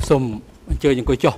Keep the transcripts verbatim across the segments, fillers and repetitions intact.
សូមអញ្ជើញអង្គុយចុះ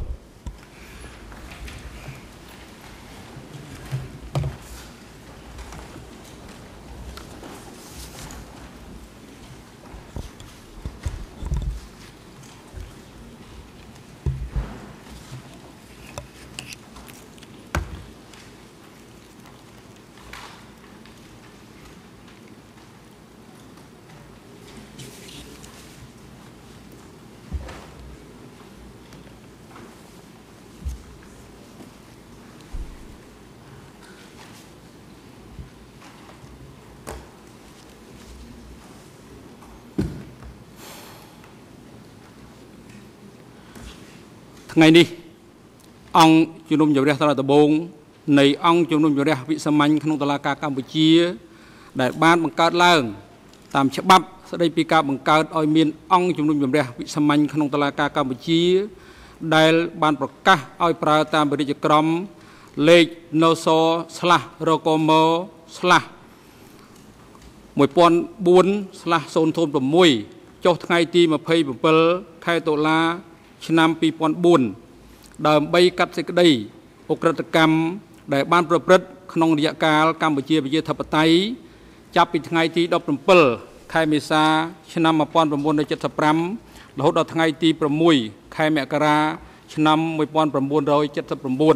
ថ្ងៃនេះអង្គជំនុំជម្រះសាលាដំបងនៃអង្គជំនុំជម្រះវិសាមញ្ញក្នុងតុលាការកម្ពុជាដែលបានបង្កើតឡើងតាមច្បាប់ស្តីពីការបង្កើតឲ្យមានអង្គជំនុំជម្រះវិសាមញ្ញក្នុងតុលាការកម្ពុជាដែលបានប្រកាសឲ្យប្រើតាមពាណិជ្ជក្រមលេខ នសស្លាស់រកមស្លាស់ một nghìn bốn slash ศูนย์ ศูนย์ หก ចុះថ្ងៃទី ยี่สิบเจ็ด ខែតុលាឆ្នាំ ពីរពាន់បួន ដើម្បីកាត់សេចក្តីអក្រិតកម្មដែលបានប្រព្រឹត្តក្នុងរយៈកាលកម្ពុជាប្រជាធិបតេយ្យចាប់ពីថ្ងៃទី ដប់ប្រាំពីរ ខែមេសា ឆ្នាំ một nghìn chín trăm bảy mươi lăm រហូតដល់ថ្ងៃទី sáu ខែមករា ឆ្នាំ một nghìn chín trăm bảy mươi chín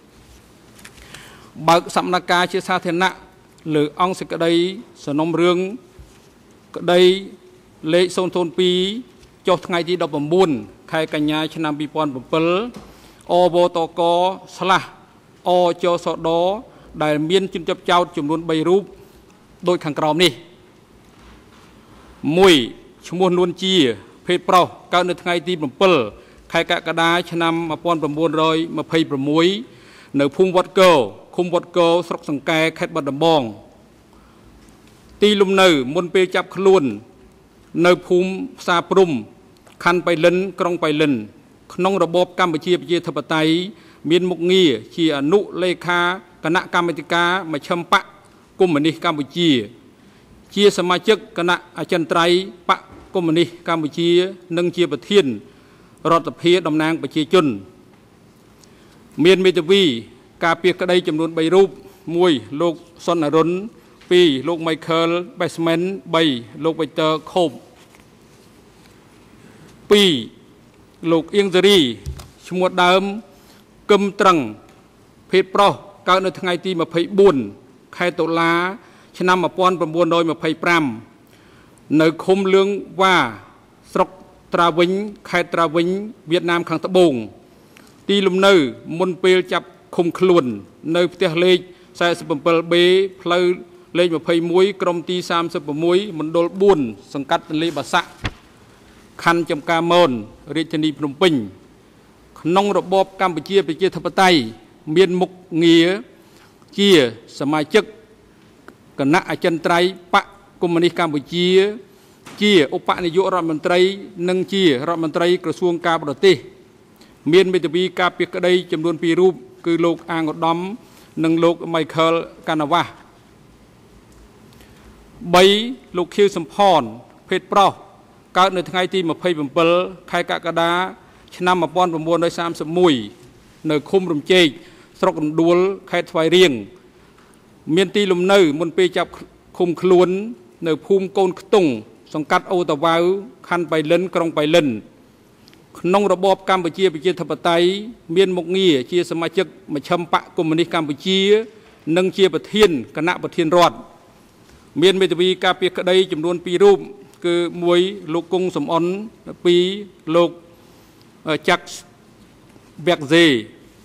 បើកសកម្មភាពជាសាធារណៈលើអង្គសេចក្តីសំណុំរឿងក្តីលេខ ศูนย์ ศูนย์ ពីរ ចុះថ្ងៃទី ដប់ប្រាំបួន ខែកញ្ញា ឆ្នាំ ពីរពាន់ប្រាំពីរ អវតកស្លាស់អចសដដែលមានជនជាប់ចោទចំនួន បី រូបដូចខាងក្រោមនេះ មួយ ឈ្មោះនួនជា ភេទប្រុស កើតនៅថ្ងៃទី bảy ខែកក្កដា ឆ្នាំ một nghìn chín trăm hai mươi sáu នៅភូមិវត្តកោឃុំវត្តកោស្រុកសង្កែខេត្តបាត់ដំបង ទីលំនៅមុនពេលចាប់ខ្លួននៅភូមិផ្សារព្រំខណ្ឌបៃលិនក្រុងបៃលិនក្នុងរបបកម្ពុជាប្រជាធិបតេយ្យមានមុខងារជាអនុលេខាគណៈកម្មាធិការមជ្ឈិមបក្សកុម្មុយនីសកម្ពុជាជាសមាជិកគណៈអចិន្ត្រៃយ៍បក្សកុម្មុយនីសកម្ពុជានិងជាប្រធានរដ្ឋសភាតំណាងប្រជាជនមានមេធាវីការពារក្តីចំនួន បី រូប មួយ លោកសុនអរុន ពីរ លោក Michael Basement បី លោក Victor Khop ពីរ លោក អៀងសេរី ឈ្មោះដើម កឹមត្រឹង ភេទប្រុស កើតនៅថ្ងៃទី ยี่สิบสี่ ខែតុលា ឆ្នាំ một nghìn chín trăm hai mươi lăm នៅឃុំលឿងវ៉ា ស្រុកត្រាវិញ ខេត្តត្រាវិញ វៀតណាមខាងត្បូង ទីលំនៅ មុនពេលចាប់ឃុំខ្លួន នៅផ្ទះលេខ สี่สิบเจ็ด បេ ផ្លូវលេខ ยี่สิบเอ็ด ក្រុមទី สามสิบหก មណ្ឌល bốn សង្កាត់ទន្លេបាសាក់ ខណ្ឌចំការមន រាជធានីភ្នំពេញ ក្នុងរបបកម្ពុជាប្រជាធិបតេយ្យមានមុខងារជាសមាជិកគណៈអចិន្ត្រៃយ៍បក្សកុម្មុយនីសកម្ពុជាជាឧបនាយករដ្ឋមន្ត្រីនិងជារដ្ឋមន្ត្រីក្រសួងការបរទេសមានមេធាវីការពារក្តីចំនួន ពីរ រូប គឺលោកអាងឧត្តមនិងលោក Michael Canavas បី លោកខៀវសំផន ភេទប្រុស កើតនៅថ្ងៃទី ยี่สิบเจ็ด ខែកក្កដា ឆ្នាំ một nghìn chín trăm ba mươi mốt នៅឃុំរំជែក ស្រុករំដួល ខេត្តស្វាយរៀង មានទីលំនៅមុនពេលចាប់ឃុំខ្លួន នៅភូមិកូនខ្ទង់ សង្កាត់អូតាវ៉ៅ ខណ្ឌបៃលិន ក្រុងបៃលិន ក្នុងរបបកម្ពុជាប្រជាធិបតេយ្យមានមុខងារជាសមាជិកមជ្ឈិមបក្សកុម្មុយនីសកម្ពុជានិងជាប្រធានគណៈប្រធានរដ្ឋមានមេធាវីការពារក្តីចំនួន ពីរ រូប គឺ មួយ លោកគង់សំអន ពីរ លោកចាក់វាក់សេ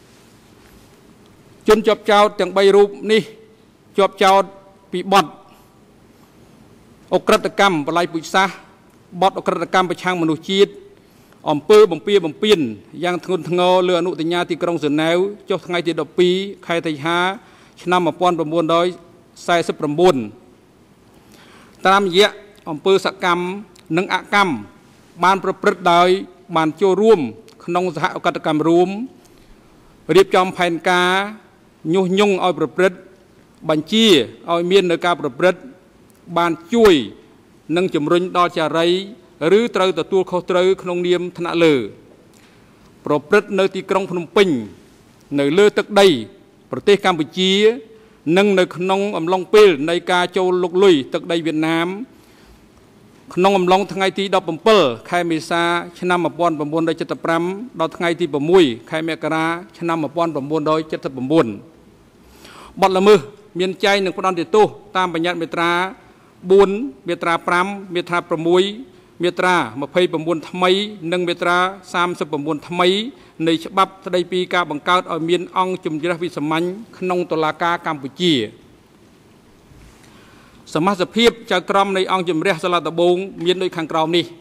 ជនជាប់ចោទទាំង បី រូបនេះជាប់ចោទពីបទអក្រិតកម្មបល័យពុជសាសបទអក្រិតកម្មប្រឆាំងមនុស្សជាតិអំពើបំពារបំពានយ៉ាងធ្ងន់ធ្ងរលើអនុសញ្ញាទីក្រុងហ្សឺណែវចុះថ្ងៃទី ដប់ពីរ ខែសីហា ឆ្នាំ một nghìn chín trăm bốn mươi chín តាមរយៈអំពើសកម្មនិងអកម្មបានប្រព្រឹត្តដោយបានចូលរួមក្នុងសហអកតកម្មរួមរៀបចំផែនការញុះញង់ឲ្យប្រព្រឹត្តបញ្ជាឲ្យមាននៅការប្រព្រឹត្តបានជួយនិងជំរុញដល់ចារីឬត្រូវទទួលខុសត្រូវក្នុងនាមថ្នាក់លើប្រព្រឹត្តនៅទីក្រុងភ្នំពេញនៅលើទឹកដីប្រទេសកម្ពុជានិងនៅក្នុងអំឡុងពេលនៃការចូលលុកលុយទឹកដីវៀតណាមក្នុងអំឡុងថ្ងៃទីដប់ប្រាំពីរខែមេសាឆ្នាំmột nghìn chín trăm bảy mươi lămដល់ថ្ងៃទីsáuខែមករាឆ្នាំmột nghìn chín trăm bảy mươi chínបទល្មើសមានចែងនឹងផ្ដន្ទាទោសតាមបញ្ញត្តិមាត្រាbốnមាត្រាfiveមាត្រាsixមាត្រាtwenty-nineថ្មីនិងមាត្រាthirty-nineថ្មីនៃច្បាប់ស្តីពីការបង្កើតឲ្យមានអង្គជំនះវិសាមញ្ញក្នុងតុលាការកម្ពុជាសមាជិកភាពចៅក្រមនៃអង្គជំនះសាលាដំបងមានដូចខាងក្រោមនេះ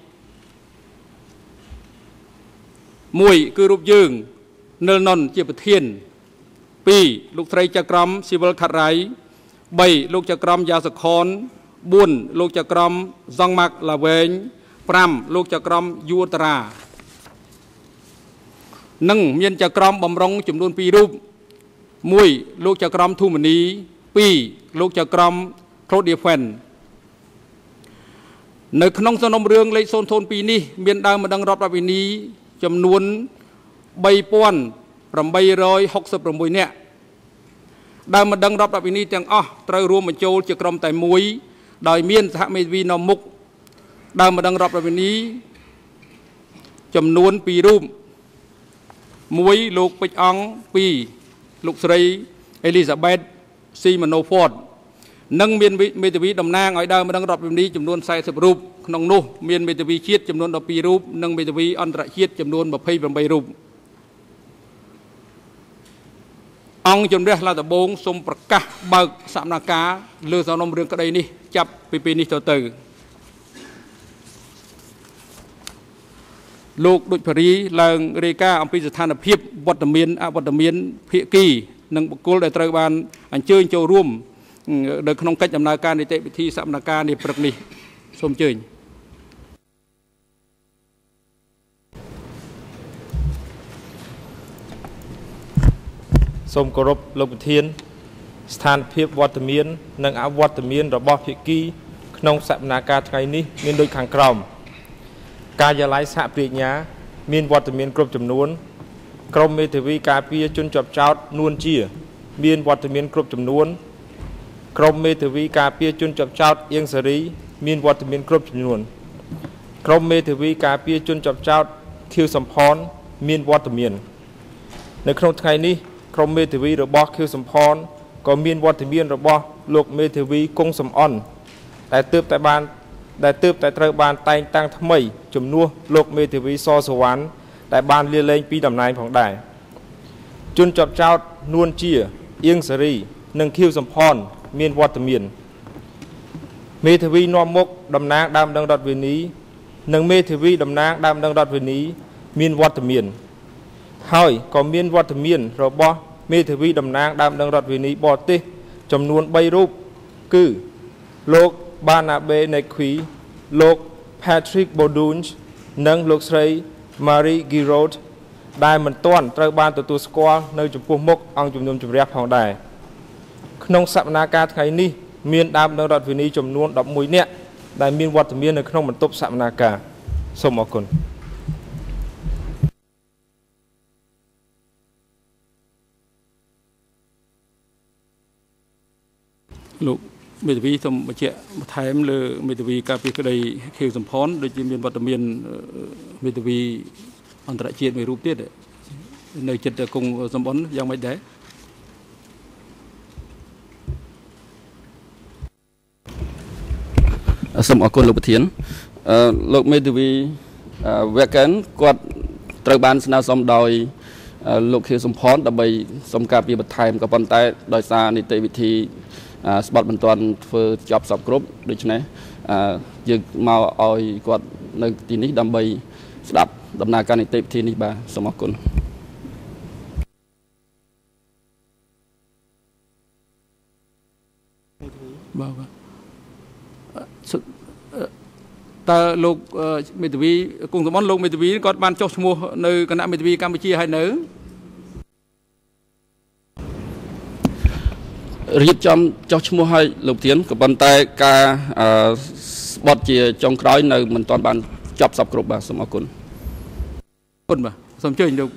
មួយគឺរូបយើងនិលណុនជាប្រធានtwoលោកស្រីចៅក្រមស៊ីវិលខាត់រ៉ៃthreeលោកចៅក្រមយ៉ាសខនfourលោកចៅក្រមសង់ម៉ាក់ឡាវែងfiveលោកចៅក្រមយូតារានិងមានចៅក្រមបំរុងចំនួនtwoរូបoneលោកចៅក្រមធូមនីtwoលោកចៅក្រមក្រូឌីហ្វែននៅក្នុងសំណុំរឿងលេខzero twoនេះមានដើមម្ដងរដ្ឋវិនីចំនួនthree thousand eight hundred sixty-sixនាក់ដើមម្ដងរដ្ឋវិនីទាំងអស់ត្រូវរួមបញ្ចូលជាក្រុមតែមួយដោយមានសហមេធាវីនៅមុខដើមម្ដងរដ្ឋវិនីចំនួនtwoរូបoneលោកពេជ្រអង្គtwoលោកស្រីអេលីសាបេតស៊ីម៉ាណូហ្វតនិងមានមេធាវីតំណាងឲ្យដើមម្ដងរដ្ឋវិនីចំនួនfortyរូបក្នុងនោះមានមេធាវីជាតិចំនួនtwelveរូបនិងមេធាវីអន្តរជាតិចំនួនtwenty-eightរូបអង្គជំនះឡាដំបងសូមប្រកាសបើកសកម្មភាពលើសំណុំរឿងក្តីនេះចាប់ពីពេលនេះតទៅលោកដូចភរីឡើងរាយការណ៍អំពីស្ថានភាពវត្តមានអវត្តមានភាគីនិងបុគ្គលដែលត្រូវបានអញ្ជើញចូលរួមនៅក្នុងកិច្ចដំណើរការនីតិវិធីសកម្មភាពនេះព្រឹកនេះសូមអញ្ជើញសូមគោរពលោកប្រធានស្ថានភាពវត្តមាននិងអវត្តមានរបស់ភាគីក្នុងសកម្មភាពថ្ងៃនេះមានដូចខាងក្រោមការិយាល័យសហប្រញ្ញាមានវត្តមានគ្រប់ចំនួនក្រមមេធាវីការពារជនជាប់ចោតនួនជាមានវត្តមានគ្រប់ចំនួនក្រមមេធាវីការពារជនជាប់ចោតអៀងសេរីមានវត្តមានគ្រប់ចំនួនក្រមមេធាវីការពារជនជាប់ចោតខៀវសំផនមានវត្តមាននៅក្នុងថ្ងៃនេះក្រមមេធាវីរបស់ខៀវសំផនក៏មានវត្តមានរបស់លោកមេធាវីគង់សំអនដែលទើបតែបានដែលទើបតែត្រូវបានតែងតាំងថ្មីជំនួសលោកមេធាវីសសវណ្ណដែលបានលាលែងពីតំណែងផងដែរជនជាប់ចោតនួនជាអៀងសេរីនិងខៀវសំផនមានវត្តមានមេធាវីនាំមុខតំណាងដើមដឹងរដ្ឋវិនីនិងមេធាវីតំណាងដើមដឹងរដ្ឋវិនីមានវត្តមានហើយក៏មានវត្តមានរបស់មេធាវីតំណាងដើមដឹងរដ្ឋវិនីបរទេសចំនួនthreeរូបគឺលោកបាណាបេណេគ្វីលោក Patrick Bodunge និងលោកស្រី Marie Giraud ដែលមិនទាន់ត្រូវបានទទួលស្គាល់នៅចំពោះមុខអង្គជំនុំជម្រះផងដែរក្នុងសកម្មភាពថ្ងៃនេះមានដើមដឹងរដ្ឋវិនីចំនួនelevenនាក់ដែលមានវត្តមាននៅក្នុងបន្ទប់សកម្មភាពសូមអរគុណលោកមេធាវីសូមបញ្ជាក់បន្ថែមលើមេធាវីការពារក្តីខៀវសំផនដូចជាមានវត្តមានមេធាវីអន្តរជាតិមួយរូបទៀតនៅចិត្តគង់សំបុនយ៉ាងម៉េចដែរសូមអរគុណលោកប្រធានលោកមេធាវីវេកិនគាត់ត្រូវបានស្នើសុំដោយលោកខៀវសំផនដើម្បីសុំការពីបន្ថែមក៏ប៉ុន្តែដោយសារនីតិវិធីស្បត់មិនទាន់ធ្វើចប់សពគ្រប់ដូច្នេះយើងមកឲ្យគាត់នៅទីនេះដើម្បីស្ដាប់ដំណើរការនីតិវិធីនេះបាទសូមអរគុណបាទតើលោកមេធាវីគង់សមនលោកមេធាវីគាត់បានចុះឈ្មោះនៅគណៈមេធាវីកម្ពុជាហើយនៅរៀបចំចុះឈ្មោះឲ្យលោកប្រធានក៏ប៉ុន្តែការស្បត់ជាចុងក្រោយនៅមិនទាន់បានចប់សពគ្រប់បាទសូមអរគុណអរគុណបាទសូមជឿលោក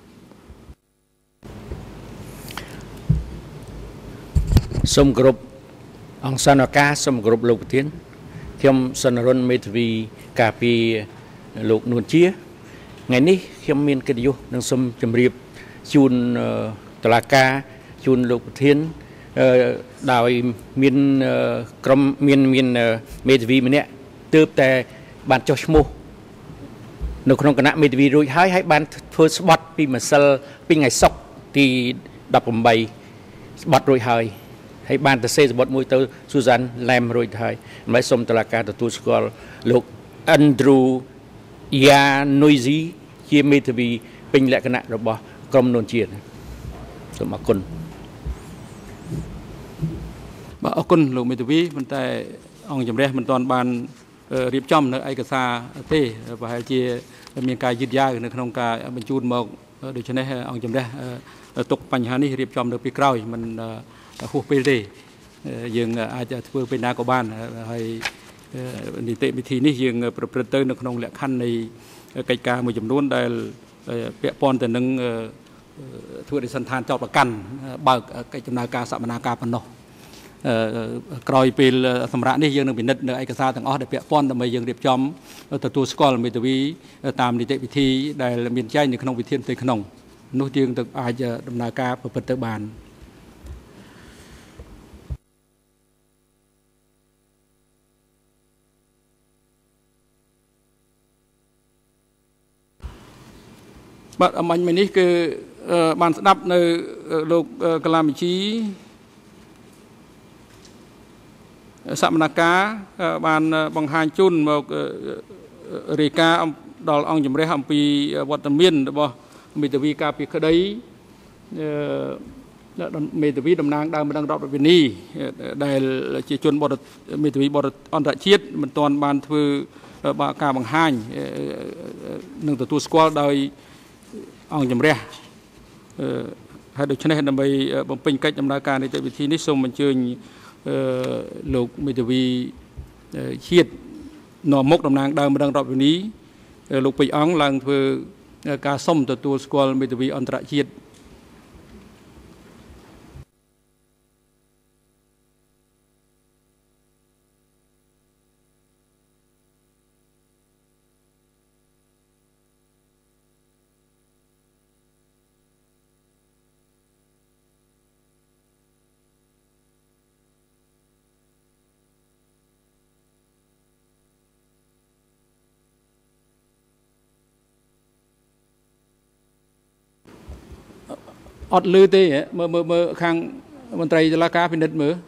សូមគោរពអង្គសន្និការសូមគោរពលោកប្រធានខ្ញុំសនរុនមេធាវីការពីលោកនួនជាថ្ងៃនេះខ្ញុំមានកិត្តិយសនឹងសូមជម្រាបជូនតុលាការជូនលោកប្រធានដោយមានក្រុមមានមានមេធាវីម្នាក់ទើបតែបានចុះឈ្មោះនៅក្នុងគណៈមេធាវីរួចហើយហើយបានធ្វើស្បត់ពីម្សិលពីថ្ងៃសុក្រទីដប់ប្រាំបីស្បត់រួចហើយហើយបានទៅសេស្បត់មួយទៅស៊ូសានឡែមរួចហើយដើម្បីសូមតុលាការទទួលស្គាល់លោក Andrew Yanuizi ជាមេធាវីពេញលក្ខណៈរបស់ក្រមនួនជាតិសូមអរគុណបាទអរគុណលោកមេធាវីប៉ុន្តែអង្គជំរះមិនទាន់បានរៀបចំនៅឯកសារទេប្រហែលជាមានការយឺតយ៉ាវនៅក្នុងការបញ្ជូនមកដូច្នេះអង្គជំរះទុកបញ្ហានេះរៀបចំនៅពីក្រោយមិនហួសពេលទេយើងអាចធ្វើពេលណាក៏បានហើយនីតិវិធីនេះយើងប្រព្រឹត្តទៅនៅក្នុងលក្ខខណ្ឌនៃកិច្ចការមួយចំនួនដែលពាក់ព័ន្ធទៅនឹងធ្វើរិះសន្តានចោតប្រកាន់បើកកិច្ចដំណើរការសកម្មភាពប៉ុណ្ណោះក្រោយពេលសម្រាប់នេះយើងនឹងពិនិត្យនៅឯកសារទាំងអស់ដែលពាក់ព័ន្ធដើម្បីយើងរៀបចំទទួលស្គាល់មេធាវីតាមនីតិវិធីដែលមានចែងនៅក្នុងវិធានផ្ទៃក្នុងនោះយើងទៅអាចដំណើរការប្រព្រឹត្តទៅបានបាទអមាញ់មិញនេះគឺបានស្ដាប់នៅលោកកលាមជីសមនការបានបង្ហាញជូនមករាយការណ៍ដល់អង្គជំរះអំពីវត្តមានរបស់មេធាវីការពីក្តីមេធាវីតំណាងដើមម្ដងរដ្ឋវិនីដែលជាជនបរតមេធាវីបរតអន្តរជាតិមិនទាន់បានធ្វើការបង្ហាញនឹងទទួលស្គាល់ដោយអង្គជំរះហើយដូច្នេះដើម្បីបំពេញកិច្ចដំណើរការនីតិវិធីនេះសូមអញ្ជើញលោកមេធាវីជាតិនាំមុខតំណាងដើមម្ដងរដ្ឋវិនីលោកពេជ្រអង្គឡើងធ្វើការសុំទទួលស្គាល់មេធាវីអន្តរជាតិអត់លឺទេមើលមើលមើលខាងមន្ត្រីតុលាការពិនិត្យមើល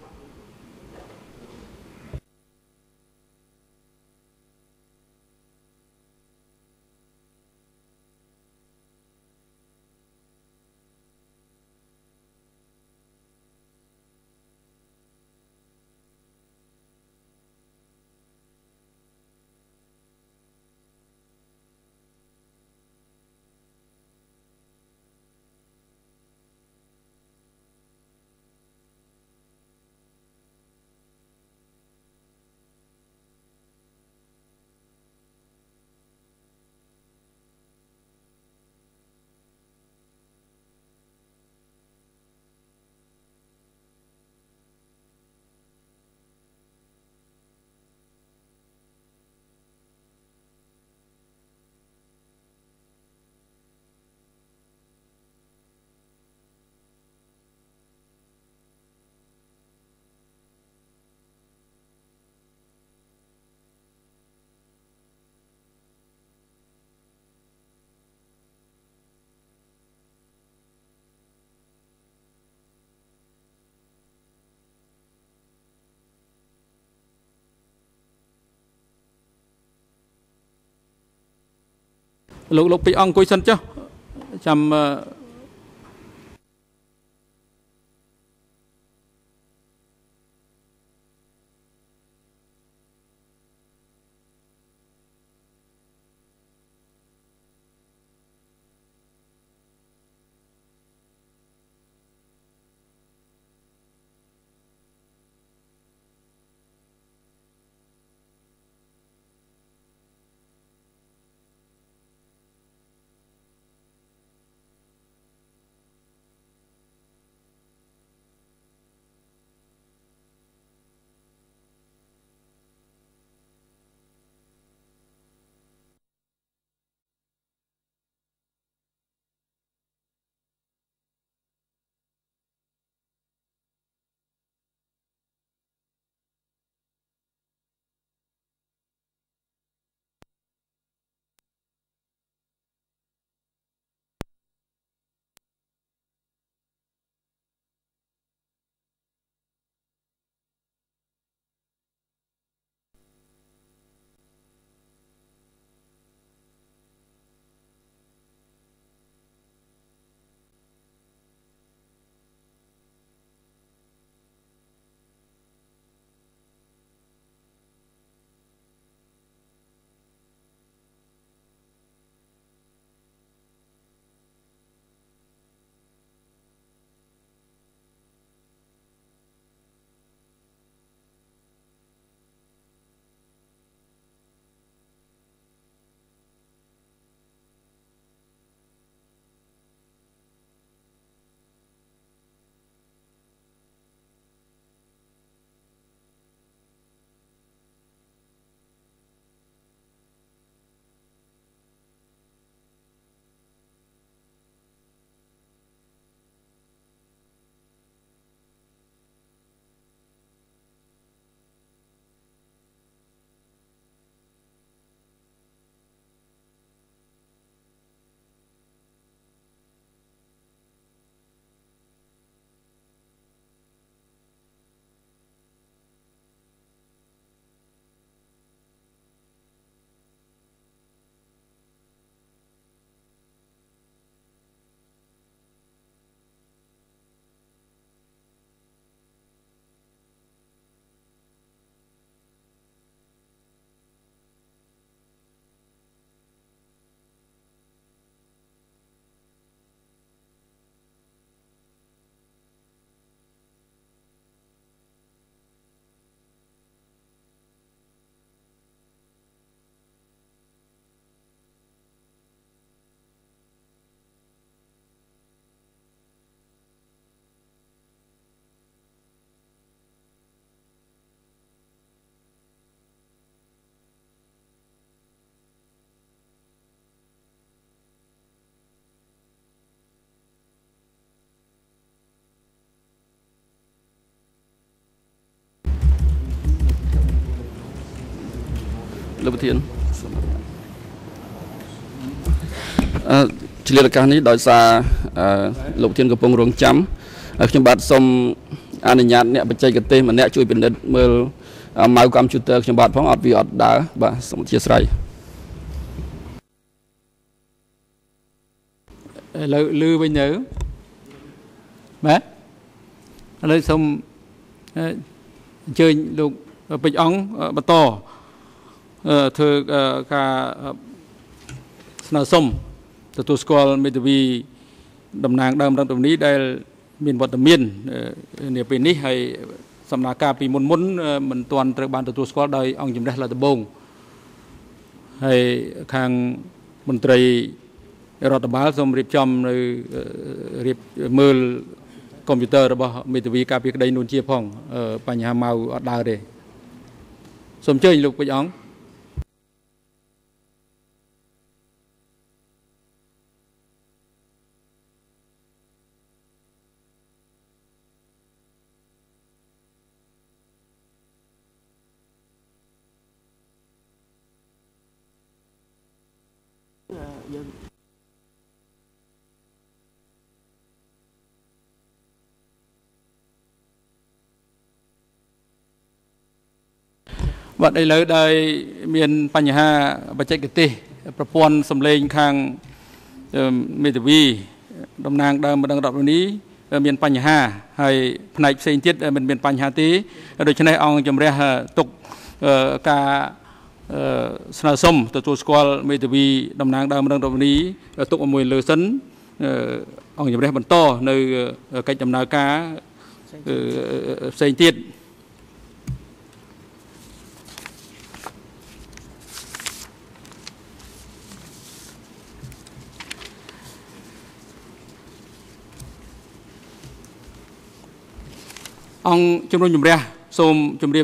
លោកលោកពេជ្រអង្គអង្គុយសិនចុះចាំលោកប្រធានអឺឆ្លៀតឱកាសនេះដោយសារលោកប្រធានកំពុងរងចាំខ្ញុំបាទសូមអនុញ្ញាតអ្នកបច្ចេកទេសម្នាក់ជួយពិនិត្យមើលម៉ៅកុំព្យូទ័រខ្ញុំបាទផងអត់វាអត់ដើរបាទសូមអធិស្ឋានឥឡូវលឺវិញទៅបាទឥឡូវសូមអញ្ជើញលោកពេជ្រអង្គបន្តធ្វើការស្នើសុំទទួលស្គាល់មេធាវីតំណាងដើមរដ្ឋមន្ត្រីដែលមានវត្តមាននាពេលនេះហើយសំណាការពីមុនមុនមិនទាន់ត្រូវបានទទួលស្គាល់ដោយអង្គជំរះលើដំបងហើយខាងមន្ត្រីរដ្ឋបាលសូមរៀបចំនៅរៀបមើលកុំព្យូទ័ររបស់មេធាវីការពារក្តីនួនជាផងបញ្ហាម៉ៅអត់ដើរទេសូមអញ្ជើញលោកពេជ្រអង្គបាទឥឡូវដែលមានបញ្ហាបច្ចេកទេសប្រព័ន្ធសម្លេងខាងមេធាវីតំណាងដើមបណ្ដឹងរដ្ឋមន្ត្រីមានបញ្ហាហើយផ្នែកផ្សេងទៀតមិនមានបញ្ហាទេដូច្នេះអង្គជំរះទុកការស្នើសុំទទួលស្គាល់មេធាវីតំណាងដើមបណ្ដឹងរដ្ឋមន្ត្រីទុកឲ្យមួយលើសិនអង្គជំរះបន្តនៅកិច្ចដំណើរការផ្សេងទៀតអង្គជំនុំជម្រះសូមជម្រាប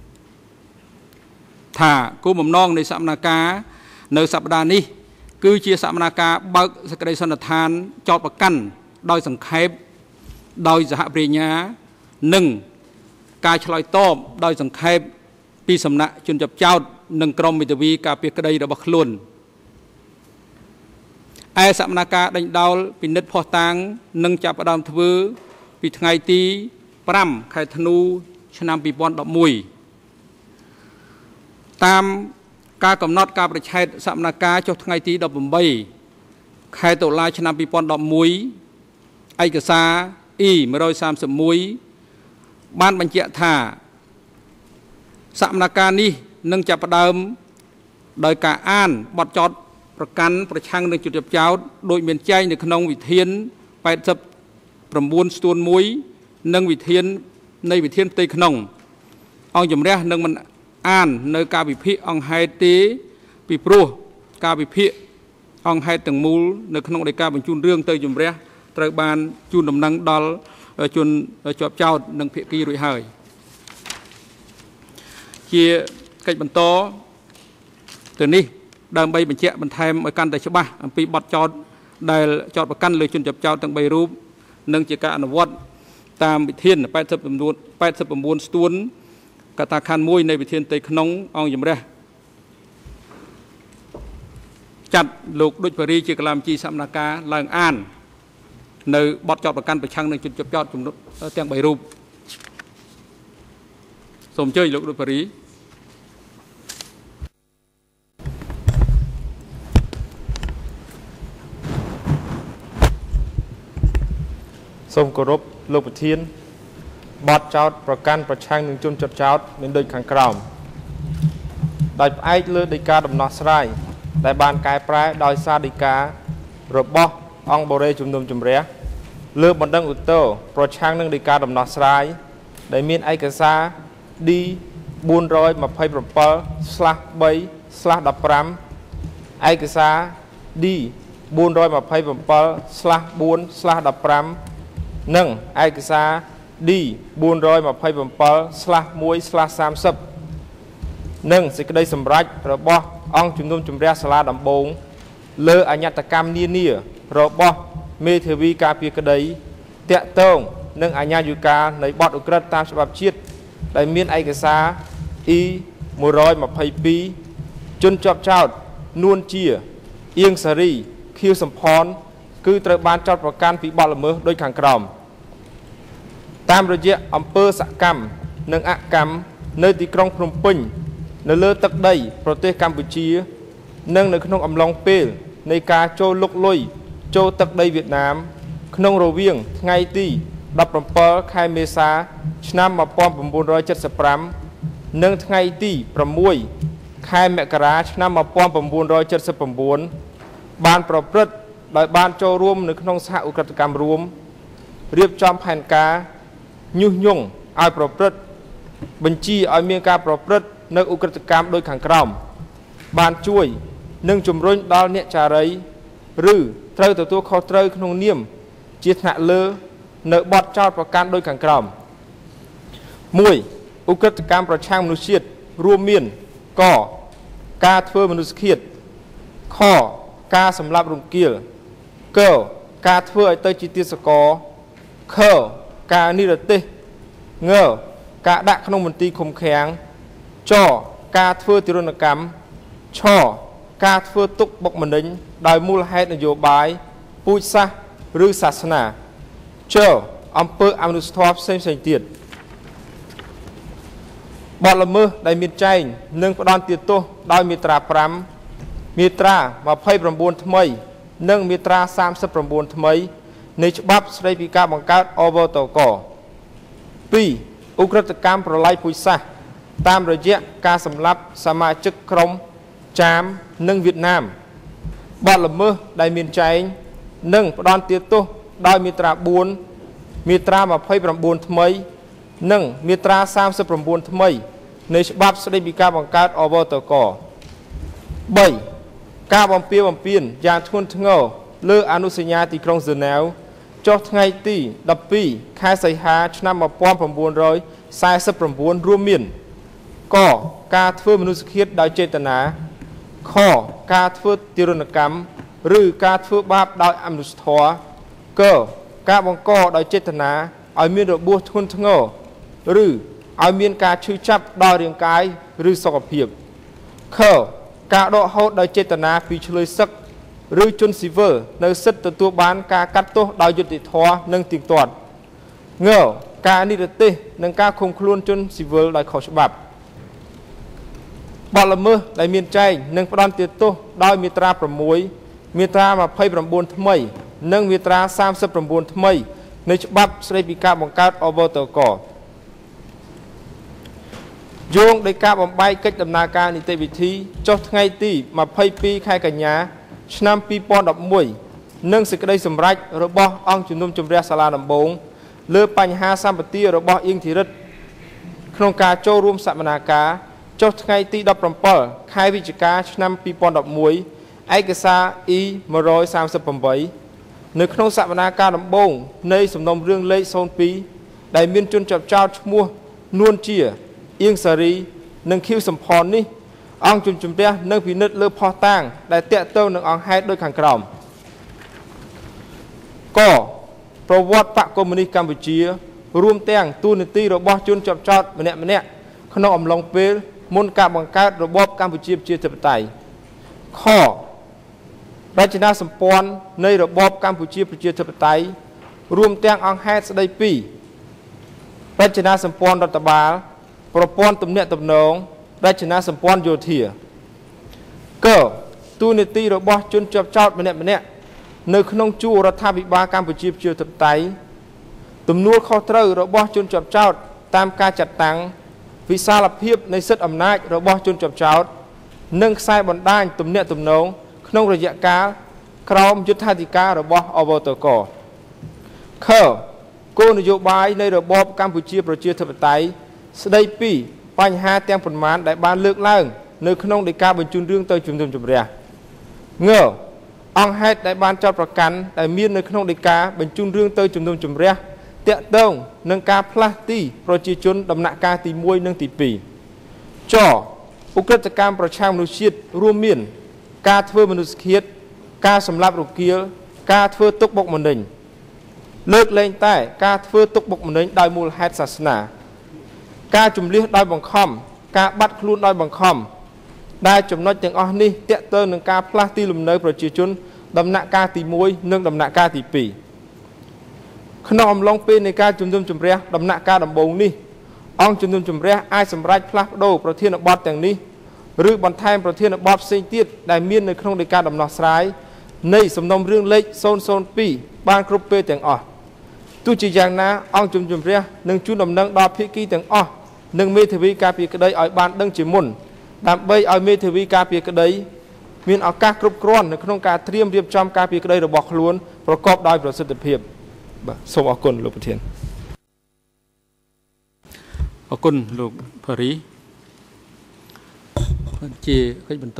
ថាគោលបំណងនៃសកម្មភាពនៅសប្តាហ៍នេះគឺជាសកម្មភាពបើកសេចក្តីសន្និដ្ឋានចោតប្រកាន់ដោយសង្ខេបដោយសហប្រញ្ញានិងការឆ្លើយតបដោយសង្ខេបពីសំណាក់ជនជាប់ចោតនិងក្រុមមេធាវីការពារក្តីរបស់ខ្លួនឯសកម្មភាពដេញដោលពិនិត្យភស្តុតាងនិងចាប់ផ្ដើមធ្វើពីថ្ងៃទីប្រាំខែធ្នូឆ្នាំពីរពាន់ដប់មួយតាមការកំណត់ការប្រឆេទសកម្មភាពចុះថ្ងៃទីដប់ប្រាំបីខែតុលាឆ្នាំពីរពាន់ដប់មួយឯកសារ អ៊ី មួយសាមមួយ បានបញ្ជាក់ថាសកម្មភាពនេះនឹងចាប់ផ្ដើមដោយការអានបទចោទប្រកាន់ប្រឆាំងនឹងជនជាប់ចោតដោយមានចែងនៅក្នុងវិធាន八十九ស្ទួនមួយនិងវិធាននៃវិធានផ្ទៃក្នុងអង្គជំរះនឹងមិនអាននៅការវិភាគអង្គហេតុទេពីព្រោះការវិភាគអង្គហេតុទាំងមូលនៅក្នុងដីកាបញ្ជូនរឿងទៅជំរះត្រូវបានជូនដំណឹងដល់ជនជាប់ចោតនិងភាគីរួចហើយជាកិច្ចបន្តទៅនេះដើម្បីបញ្ជាក់បន្ថែមឲ្យកាន់តែច្បាស់អំពីបទចោទដែលចោទប្រកាន់លើជនជាប់ចោតទាំងបីរូបនិងជាការអនុវត្តតាមវិធាន八十九ស្ទួនកតាខណ្ឌមួយនៃវិធានផ្ទៃក្នុងអង្គជំរះចាត់លោកដូចបរិយជាកលាមជីសមនការឡើងអាននៅបទចោទប្រកាន់ប្រឆាំងនឹងជនជាប់ចោតចំនួនទាំងបីរូបសូមអញ្ជើញលោកដូចបរិយសូមគោរពលោកប្រធានបទចោទប្រកាន់ប្រឆាំងនឹងជនជាប់ចោតមានដូចខាងក្រោមដោយផ្អែកលើដីកាដំណោះស្រាយដែលបានកែប្រែដោយសារដីការបស់អង្គបរិយជំនុំជម្រះលើបណ្ដឹងឧទ្ធរណ៍ប្រឆាំងនឹងដីកាដំណោះស្រាយដែលមានឯកសារ ឌី bốn hai bảy slash ba slash mười lăm ឯកសារ ឌី bốn hai bảy slash bốn slash mười lăm និងឯកសារ ឌី bốn hai bảy slash một slash ba mươi និងសេចក្តីសម្រេចរបស់អង្គជំនុំជម្រះសាលាដំបងលើអញ្ញត្តកម្មនានារបស់មេធាវីការពារក្តីតាក់ទងនឹងអាជ្ញាយុកានៃបទឧក្រិដ្ឋតាមច្បាប់ជាតិដែលមានឯកសារ អ៊ី មួយยี่สิบสองជន់ជាប់ចោតនួនជាអៀងសារីខៀវសំផនគឺត្រូវបានចោទប្រកាន់ពីបទល្មើសដោយខាងក្រោមតាមរយៈអំពើសកម្មនិងអកម្មនៅទីក្រុងភ្នំពេញនៅលើទឹកដីប្រទេសកម្ពុជានិងនៅក្នុងអំឡុងពេលនៃការចូលលុកលុយចូលទឹកដីវៀតណាមក្នុងរវាងថ្ងៃទីដប់ប្រាំពីរខែមេសាឆ្នាំmột nghìn chín trăm bảy mươi lămនិងថ្ងៃទីប្រាំមួយខែមករាឆ្នាំmột nghìn chín trăm bảy mươi chínបានប្រព្រឹត្តដោយបានចូលរួមនៅក្នុងសហឧក្រិដ្ឋកម្មរួមរៀបចំផែនការញុះញង់ឲ្យប្រព្រឹត្តបញ្ជាឲ្យមានការប្រព្រឹត្តនៅឧក្រិដ្ឋកម្មដោយខាងក្រោមបានជួយនិងជំរុញដល់អ្នកចារីឬត្រូវទទួលខុសត្រូវក្នុងនាមជាថ្នាក់លើនៅបទចោទប្រកាន់ដោយខាងក្រោមមួយឧក្រិដ្ឋកម្មប្រឆាំងមនុស្សជាតិរួមមានកការធ្វើមនុស្សឃាតខការសម្លាប់រង្គាលកការធ្វើឲ្យទៅជាទាសករខការនិរទេសងការដាក់ក្នុងមន្ទីរឃុំឃាំងចការធ្វើទារុណកម្មឆការធ្វើទុកបុកម្នេញដោយមូលហេតុនយោបាយពូជសាសន៍ឬសាសនាចអំពើអមនុស្សធម៌ផ្សេងផ្សេងទៀតបទល្មើសដែលមានចែងនិងផ្ដន់ទាទោសដោយមាត្រាប្រាំមាត្រាยี่สิบเก้าថ្មីនិងមាត្រាสามสิบเก้าថ្មីនៃច្បាប់ស្តីពីការបង្កើតអវតកពីរឧក្រិដ្ឋកម្មប្រល័យពូជសាសន៍តាមរយៈការសម្លាប់សមាជិកក្រុមចាមនិងវៀតណាមបទល្មើសដែលមានចែងនិងផ្ដន់ទាទោសដោយមាត្រាbốnមាត្រាยี่สิบเก้าថ្មីនិងមាត្រាสามสิบเก้าថ្មីនៃច្បាប់ស្តីពីការបង្កើតអវតកបីការបំពារបំពានយ៉ាងធ្ងន់ធ្ងរលើអនុសញ្ញាទីក្រុងហ្សឺណែវចុះថ្ងៃទីដប់ពីរខែសីហាឆ្នាំmột nghìn chín trăm bốn mươi chínរួមមានកការធ្វើមនុស្សឃាតដោយចេតនាខការធ្វើទារុណកម្មឬការធ្វើបាបដោយអមនុស្សធម៌កការបង្កដោយចេតនាឲ្យមានរបួសធ្ងន់ធ្ងរឬឲ្យមានការឈឺចាប់ដល់រាងកាយឬសុខភាពខការដកហូតដោយចេតនាពីឆ្លើយសឹកឬជនស៊ីវិលនៅសិទ្ធិទទួលបានការកាត់ទោសដោយយុត្តិធម៌និងទៀងទាត់ងការនិរទេសនិងការឃុំខ្លួនជនស៊ីវិលដោយខុសច្បាប់បទល្មើសដែលមានចែងនិងផ្ដន់ទាទោសដោយមាត្រាsáuមាត្រាยี่สิบเก้าថ្មីនិងមាត្រាสามสิบเก้าថ្មីនៃច្បាប់ស្តីពីការបង្កើតអវតកយោងដោយការបំបែកកិច្ចដំណើរការនីតិវិធីចុះថ្ងៃទីยี่สิบสองខែកញ្ញាឆ្នាំពីរពាន់ដប់មួយនិងសេចក្តីសម្រេចរបស់អង្គជំនុំជម្រះសាលាដំបងលើបញ្ហាសម្បទារបស់អៀងធីរិទ្ធក្នុងការចូលរួមសកម្មភាពចុះថ្ងៃទីដប់ប្រាំពីរខែវិច្ឆិកាឆ្នាំពីរពាន់ដប់មួយឯកសារ E một trăm ba mươi tám នៅក្នុងសកម្មភាពដំបូងនៃសំណុំរឿងលេខศูนย์twoដែលមានជនជាប់ចោទឈ្មោះនួនជាអៀងសារីនិងខៀវសំផននេះអង្គជំជំរះនៅពិនិត្យលើផុសតាងដែលតាក់ទងនឹងអង្គហេតុដោយខាងក្រោមកប្រវត្តិបកកុម្មុយនីសកម្ពុជារួមទាំងទូនាទីរបស់ជនជាប់ចោទម្នាក់ម្នាក់ក្នុងអំឡុងពេលមុនការបង្កើតរបបកម្ពុជាប្រជាធិបតេយ្យខរចនាសម្ព័ន្ធនៃរបបកម្ពុជាប្រជាធិបតេយ្យរួមទាំងអង្គហេតុស្តីពីរចនាសម្ព័ន្ធរដ្ឋបាលប្រព័ន្ធទំនាក់ទំនងរចនាសម្ព័ន្ធយោធាកទូនាទីរបស់ជនជាប់ចោតម្នាក់ម្នាក់នៅក្នុងជួររដ្ឋាភិបាលកម្ពុជាប្រជាធិបតេយ្យទំនួលខុសត្រូវរបស់ជនជាប់ចោតតាមការចាត់តាំងវិសាលភាពនៃសិទ្ធិអំណាចរបស់ជនជាប់ចោតនិងខ្សែបណ្ដាញទំនាក់ទំនងក្នុងរយៈកាលក្រោមយុត្ថាធិការរបស់អវតកខគោលនយោបាយនៃរបបកម្ពុជាប្រជាធិបតេយ្យស្ដីពីបញ្ហាទាំងប៉ុន្មានដែលបានលើកឡើងនៅក្នុងដីកាបញ្ជូនរឿងទៅជំនុំជម្រះងអង្គហេតុដែលបានចោទប្រកាន់ដែលមាននៅក្នុងដីកាបញ្ជូនរឿងទៅជំនុំជម្រះតាក់ទងនឹងការផ្លាស់ទីប្រជាជនដំណាក់កាលទីមួយនិងទីពីរចឧក្រិដ្ឋកម្មប្រឆាំងមនុស្សជាតិរួមមានការធ្វើមនុស្សឃាតការសម្លាប់រង្គាលការធ្វើទុកបុកម្នេញលើកលែងតែការធ្វើទុកបុកម្នេញដោយមូលហេតុសាសនាការជំលះដោយបង្ខំការបាត់ខ្លួនដោយបង្ខំได้ចំណុចទាំងអស់នេះតាក់ទងនឹងការផ្លាស់ទីលំនៅប្រជាជនដំណាក់កាលទីមួយនិងដំណាក់កាលទីពីរក្នុងអំឡុងពេលនៃការជំនុំជម្រះដំណាក់កាលដំបូងនេះអង្គជំនុំជម្រះអាចសម្រេចផ្លាស់ប្ដូរប្រធានបទទាំងនេះឬបន្ថែមប្រធានបទផ្សេងទៀតដែលមាននៅក្នុងនៃការដំណោះស្រាយនៃសំណុំរឿងលេខศูนย์ศูนย์ពីរបានគ្រប់ពេលទាំងអស់ទោះជាយ៉ាងណាអង្គជំនុំជម្រះនឹងជូនដំណឹងដល់ភាគីទាំងអស់និងមេធាវីការពារក្តីឲ្យបានដឹងជាមុនដើម្បីឲ្យមេធាវីការពារក្តីមានឱកាសគ្រប់គ្រាន់នៅក្នុងការត្រៀមរៀបចំការពារក្តីរបស់ខ្លួនប្រកបដោយប្រសិទ្ធភាពបាទសូមអរគុណលោកប្រធានអរគុណលោកផារីជាកិច្ចបន្ត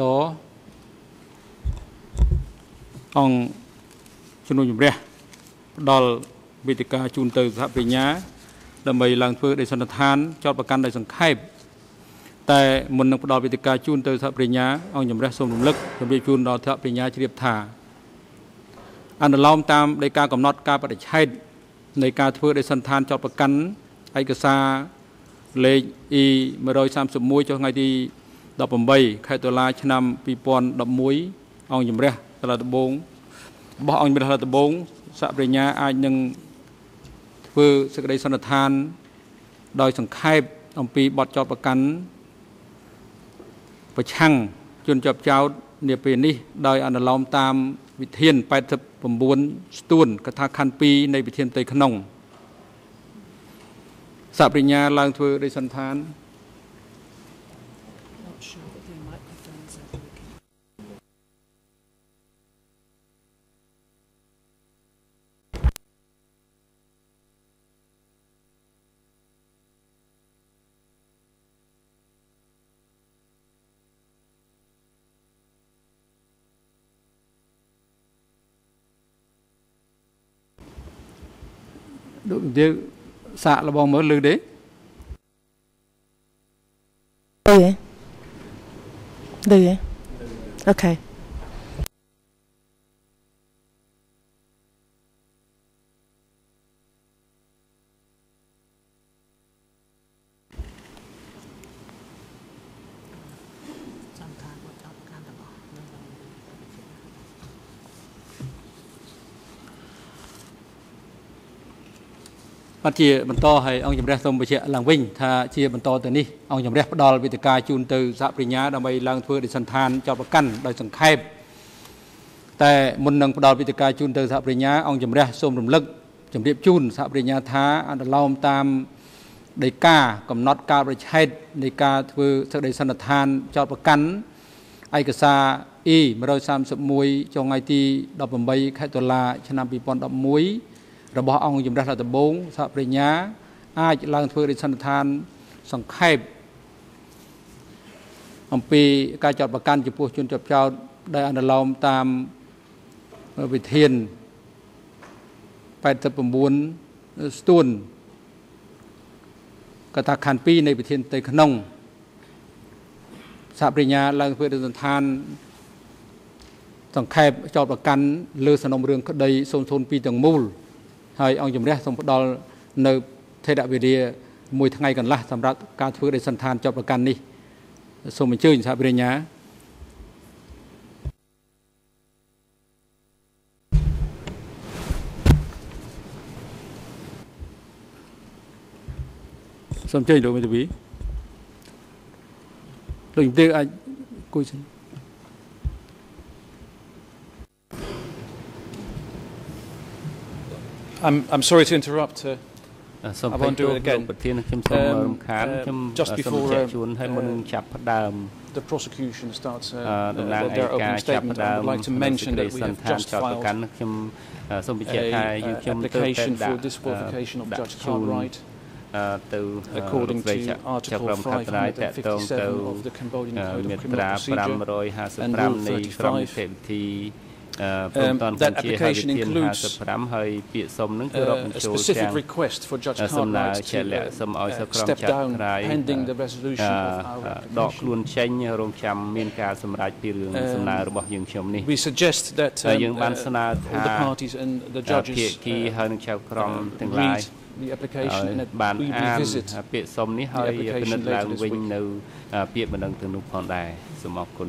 អង្គជំនុំជម្រះផ្ដល់វេទិកាជូនទៅសហប្រញ្ញាដើម្បីឡើងធ្វើដោយសន្និដ្ឋានចោទប្រកាន់ដោយសង្ខេបតែមុននឹងផ្ដល់វេទិកាជូនទៅសហប្រញ្ញាអង្គជំរះសូមរំលឹកជម្រាបជូនដល់សហប្រញ្ញាជ្រាបថាអនុលោមតាមដោយការកំណត់ការបដិឆេទនៃការធ្វើដោយសន្និដ្ឋានចោទប្រកាន់ឯកសារលេខ អ៊ី មួយសាមសិបមួយចុះថ្ងៃទីដប់ប្រាំបីខែតុលាឆ្នាំពីរពាន់ដប់មួយអង្គជំរះសាលាដំបងរបស់អង្គជំរះសាលាដំបងសហប្រញ្ញាអាចនឹងធ្វើសេចក្តីសន្និដ្ឋានដោយសង្ខេបអំពីបទចោទប្រកាន់ប្រឆាំងជនជាប់ចោទនាពេលនេះដោយអនុលោមតាមវិធានแปดสิบเก้าស្ទួនកថាខណ្ឌពីរនៃវិធានផ្ទៃក្នុងសហប្រញ្ញាឡើងធ្វើដោយសន្និដ្ឋានដូចយើងសាកលបងមើលលឺទេលឺទេលឺទេអូខេបាទជាបន្តឲ្យអង្គជំរះសូមបញ្ជាក់ឡើងវិញថាជាបន្តទៅនេះអង្គជំរះផ្ដល់វេទិកាជូនទៅសហប្រញ្ញាដើម្បីឡើងធ្វើដោយសន្និដ្ឋានចោទប្រកាន់ដោយសង្ខេបតែមុននឹងផ្ដល់វេទិកាជូនទៅសហប្រញ្ញាអង្គជំរះសូមរំលឹកជម្រាបជូនសហប្រញ្ញាថាអនុលោមតាមដីកាកំណត់ការបរិច្ឆេទនៃការធ្វើសេចក្តីសន្និដ្ឋានចោទប្រកាន់ឯកសារ អ៊ី មួយសាមសិបមួយចុងថ្ងៃទីដប់ប្រាំបីខែតុលាឆ្នាំពីរពាន់ដប់មួយរបស់អង្គជំរះរដ្ឋដំបងសហប្រញ្ញាអាចឡើងធ្វើដោយសន្និដ្ឋានសង្ខេបអំពីការចោទប្រកាន់ចំពោះជនជាប់ចោទដែលអនុលោមតាមវិធានแปดสิบเก้าស្ទួនកថាខណ្ឌពីរនៃវិធានផ្ទៃក្នុងសហប្រញ្ញាឡើងធ្វើដោយសន្និដ្ឋានសង្ខេបចោទប្រកាន់លើសំណុំរឿងក្តីศูนย์ศูนย์ពីរទាំងមូលហើយអង្គជំរះសូមផ្ដល់នៅថេរវេលាមួយថ្ងៃកន្លះសម្រាប់ការធ្វើដោយសន្និដ្ឋានចោទប្រកាន់នេះសូមអញ្ជើញសហប្រញ្ញាសូមអញ្ជើញលោកមេធាវីលោកជំទាវអាចគួយសិន I'm I'm sorry to interrupt. Uh, I won't do it again. Um, uh, just before uh, uh, the prosecution starts uh, uh, their opening statement, I would like to mention that we have just filed an uh, application for disqualification of Judge Cartwright. According to Article five hundred fifty-seven of the Cambodian Code of Criminal Procedure and Rule thirty-five. Um, that application includes uh, a specific request for Judge Cartwright to uh, uh, step down pending the resolution of our application. Uh, we suggest that um, uh, all the parties and the judges uh, read the application and ban we an revisit ពាក្យសុំនេះហើយពិនិត្យឡើងវិញនៅពាក្យបណ្ដឹងទាំងនោះផងដែរសូមអរគុណ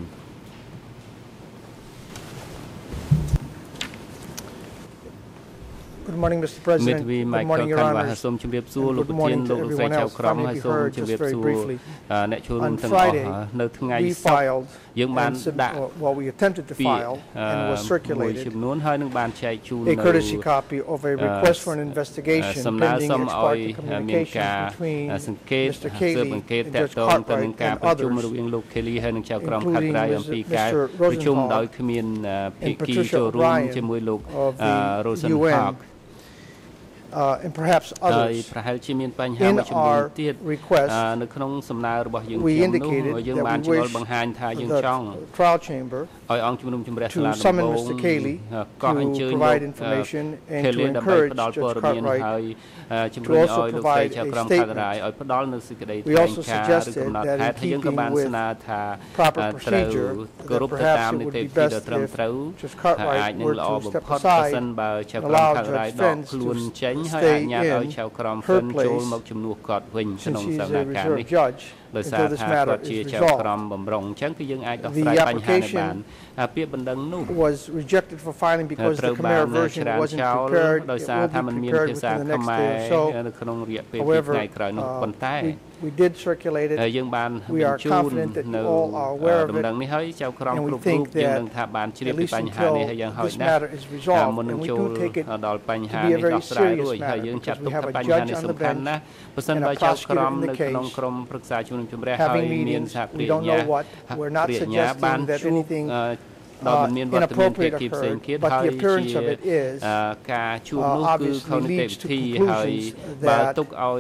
Good morning, Mister President. Good morning, Your Honors. And good morning to everyone else. Finally, be heard just very briefly. On Friday, we filed, and sub, well, we attempted to file, and was circulated, a courtesy copy of a request for an investigation pending ex parte communications between Mister Cayley and Judge Cartwright and others, including Mister Rosenthal and Patricia O'Brien of the U N. Uh, and perhaps others. In our request, we indicated that we wish the trial chamber to summon Mister Cayley to provide information and to encourage Judge Cartwright to also provide a statement. We also suggested that in keeping with proper procedure, that perhaps it would be best if Judge Cartwright were to step aside and allow Judge Fentz to stay in her place since she's a reserve judge until this matter is resolved. The application was rejected for filing because the Khmer version wasn't prepared. It will be prepared within the next day or so. However, uh, we, we did circulate it. We are confident that you all are aware of it, and we think that at least until this matter is resolved, and we do take it to be a very serious matter because we have a judge on the bench and a prosecutor in the case. Having meetings, we don't know what. We're not suggesting that anything uh, inappropriate occurred, but the appearance of it is uh, obviously leads to conclusions that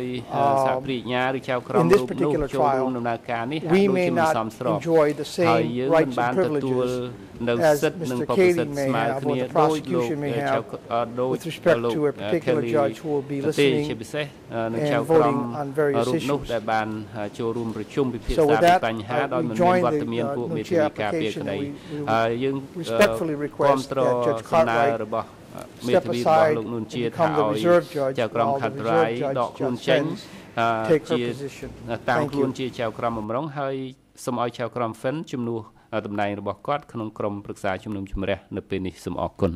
uh, in this particular trial, we may not enjoy the same rights and privileges as Mister Cayley may have or the prosecution may have with respect to a particular judge who will be listening and voting on various issues. So with that, uh, we join the uh, Nuncia application and we, we respectfully request that Judge Cartwright step aside and become the reserve judge while the reserve judge, Judge Fentz, take her position. Thank you. តំណែងរបស់គាត់ក្នុងក្រុមប្រឹក្សាជំនុំជម្រះនៅពេលនេះសូមអរគុណ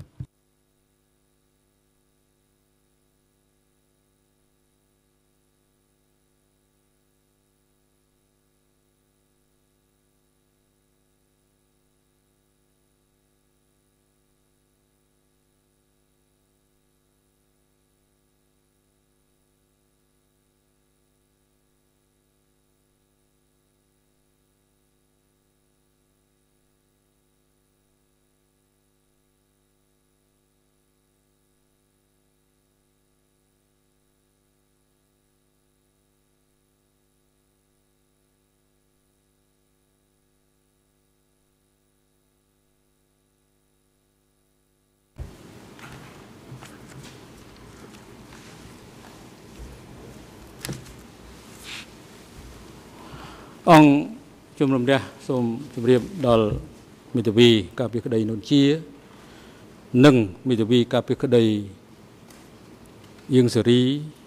អង្គជំនុំរះសូមជម្រាបដល់មេធាវីការពីក្តីនុនជានិងមេធាវីការពីក្តីយើងសេរី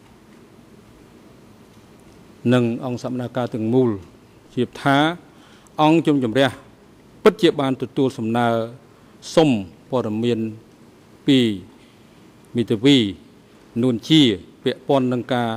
និងអង្គសមាការទាំងមូលជ្រាបថាអង្គជំនុំរះពិតជាបានទទួលសំណើសុំព័ត៌មានពីមេធាវីនុនជាពាក់ព័ន្ធនឹងការ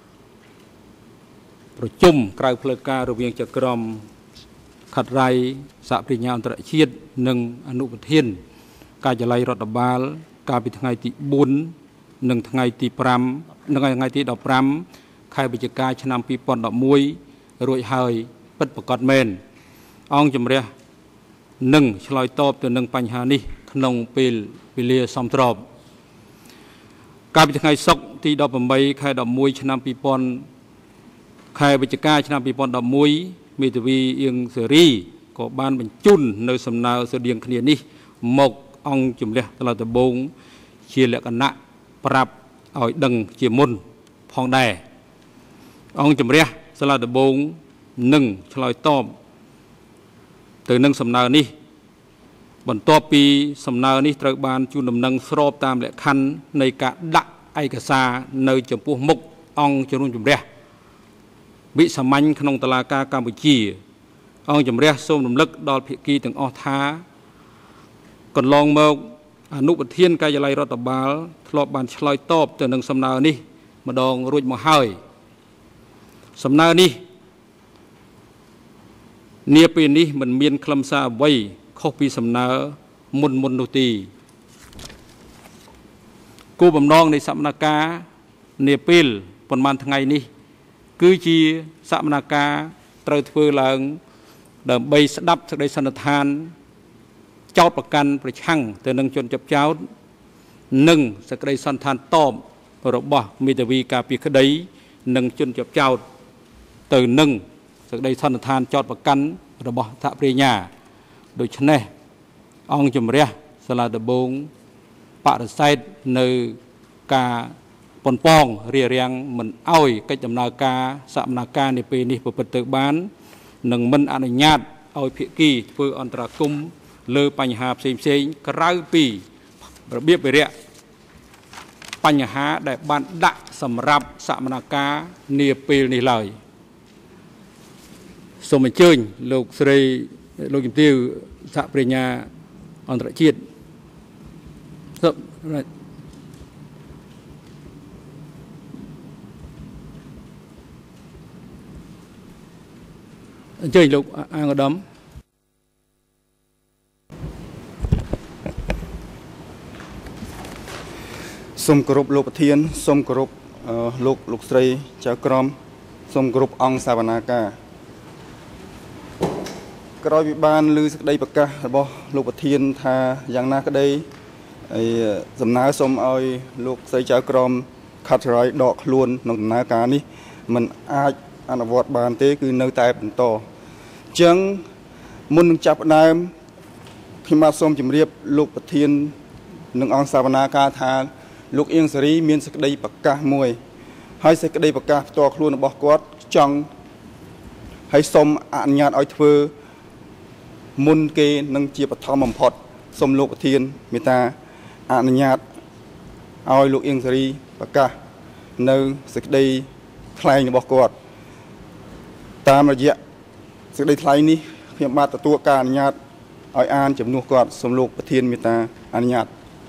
ប្រជុំក្រៅផ្លូវការរវាងចក្រមខាត់រៃសហប្រញ្ញាអន្តរជាតិនិងអនុប្រធានការិយាល័យរដ្ឋបាលកាលពីថ្ងៃទី4និងថ្ងៃទី5និងថ្ងៃទី15ខែវិច្ឆិកាឆ្នាំ2011រួចហើយពិតប្រាកដមែនអង្គជំរះនឹងឆ្លើយតបទៅនឹងបញ្ហានេះក្នុងពេលវេលាសមស្របកាលពីថ្ងៃសុក្រទី18ខែ11ឆ្នាំ2000ខែវិច្ឆិកាឆ្នាំ2011មេធាវីអៀងសេរីក៏បានបញ្ជូននៅសំណើស្តីងគ្នានេះមកអង្គជំរះត្រឡប់ដំបងជាលក្ខណៈប្រាប់ឲ្យដឹងជាមុនផងដែរអង្គជំរះត្រឡប់ដំបងនឹងឆ្លើយតបទៅនឹងសំណើនេះបន្ទាប់ពីសំណើនេះត្រូវបានជូនដំណឹងស្របតាមលក្ខខណ្ឌនៃការដាក់ឯកសារនៅចំពោះមុខអង្គជំនុំជម្រះវិសាមញ្ញក្នុងតុលាការកម្ពុជាអង្គជំរះសូមរំលឹកដល់ភាគីទាំងអស់ថាកន្លងមកអនុប្រធានការិយាល័យរដ្ឋបាលធ្លាប់បានឆ្លើយតបទៅនឹងសំណើនេះម្ដងរួចមកហើយសំណើនេះនាពេលនេះមិនមានខ្លឹមសារអ្វីខុសពីសំណើមុនមុននោះទេគោលបំណងនៃសកម្មភាពនាពេលប៉ុន្មានថ្ងៃនេះគឺជាសកម្មភាពត្រូវធ្វើឡើងដើម្បីស្ដាប់សេចក្តីសន្និដ្ឋានចោទប្រកាន់ប្រឆាំងទៅនឹងជនជាប់ចោទនិងសេចក្តីសន្និដ្ឋានតបរបស់មេធាវីការពារក្តីនិងជនជាប់ចោទទៅនឹងសេចក្តីសន្និដ្ឋានចោទប្រកាន់របស់សហប្រញ្ញាដូច្នេះអង្គជំរះសាលាដំបងបដិសេធនៅការប៉ុនប៉ងរារាំងមិនអោយកិច្ចដំណើរការសកម្មភាពនាពេលនេះប្រព្រឹត្តទៅបាននិងមិនអនុញ្ញាតឲ្យភាគីធ្វើអន្តរាគមន៍លើបញ្ហាផ្សេងផ្សេងក្រៅពីរបៀបវិរៈបញ្ហាដែលបានដាក់សម្រាប់សកម្មភាពនាពេលនេះឡើយសូមអញ្ជើញលោកស្រីលោកជំទាវសហប្រញ្ញាអន្តរជាតិសូមអញ្ជើញលោកអាងឧត្តមសូមគោរពលោកប្រធានសូមគោរពលោកលោកស្រីចៅក្រមសូមគោរពអង្គសវនាការក្រោយពីបានលើសេចក្តីប្រកាសរបស់លោកប្រធានថាយ៉ាងណាក្តីហើយសំណើសូមឲ្យលោកស្រីចៅក្រមខាត់ឆ្លើយដកខ្លួនក្នុងដំណើរការនេះមិនអាចអនុវត្តបានទេគឺនៅតែបន្តអញ្ចឹងមុននឹងចាប់ផ្ដើមខ្ញុំបាទសូមជម្រាបលោកប្រធាននិងអង្គសវនាការថាលោកអៀងសេរីមានសេចក្តីប្រកាសមួយហើយសេចក្តីប្រកាសផ្ទាល់ខ្លួនរបស់គាត់ចង់ហើយសូមអនុញ្ញាតឲ្យធ្វើមុនគេនឹងជាបឋមបំផុតសូមលោកប្រធានមេត្តាអនុញ្ញាតឲ្យលោកអៀងសេរីប្រកាសនៅសេចក្តីថ្លែងរបស់គាត់តាមរយៈសេចក្តីថ្លែងនេះខ្ញុំបាទទទួលការអនុញ្ញាតឲ្យអានជំនួសគាត់សូមលោកប្រធានមេត្តាអនុញ្ញាត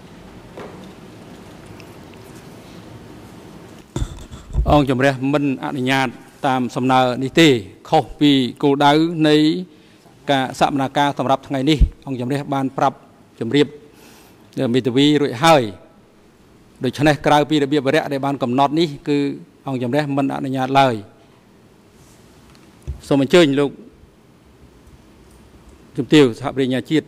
អង្គជំរះមិនអនុញ្ញាតតាមសំណើនេះទេខុសពីគោលដៅនៃការសកម្មភាពសម្រាប់ថ្ងៃនេះអង្គជំរះបានប្រាប់ជម្រាបមេធាវីរួចហើយដូច្នេះក្រៅពីរបៀបវរៈដែលបានកំណត់នេះគឺអង្គជំរះមិនអនុញ្ញាតឡើយសូមអញ្ជើញលោកជំទាវសហប្រញ្ញាជាតិ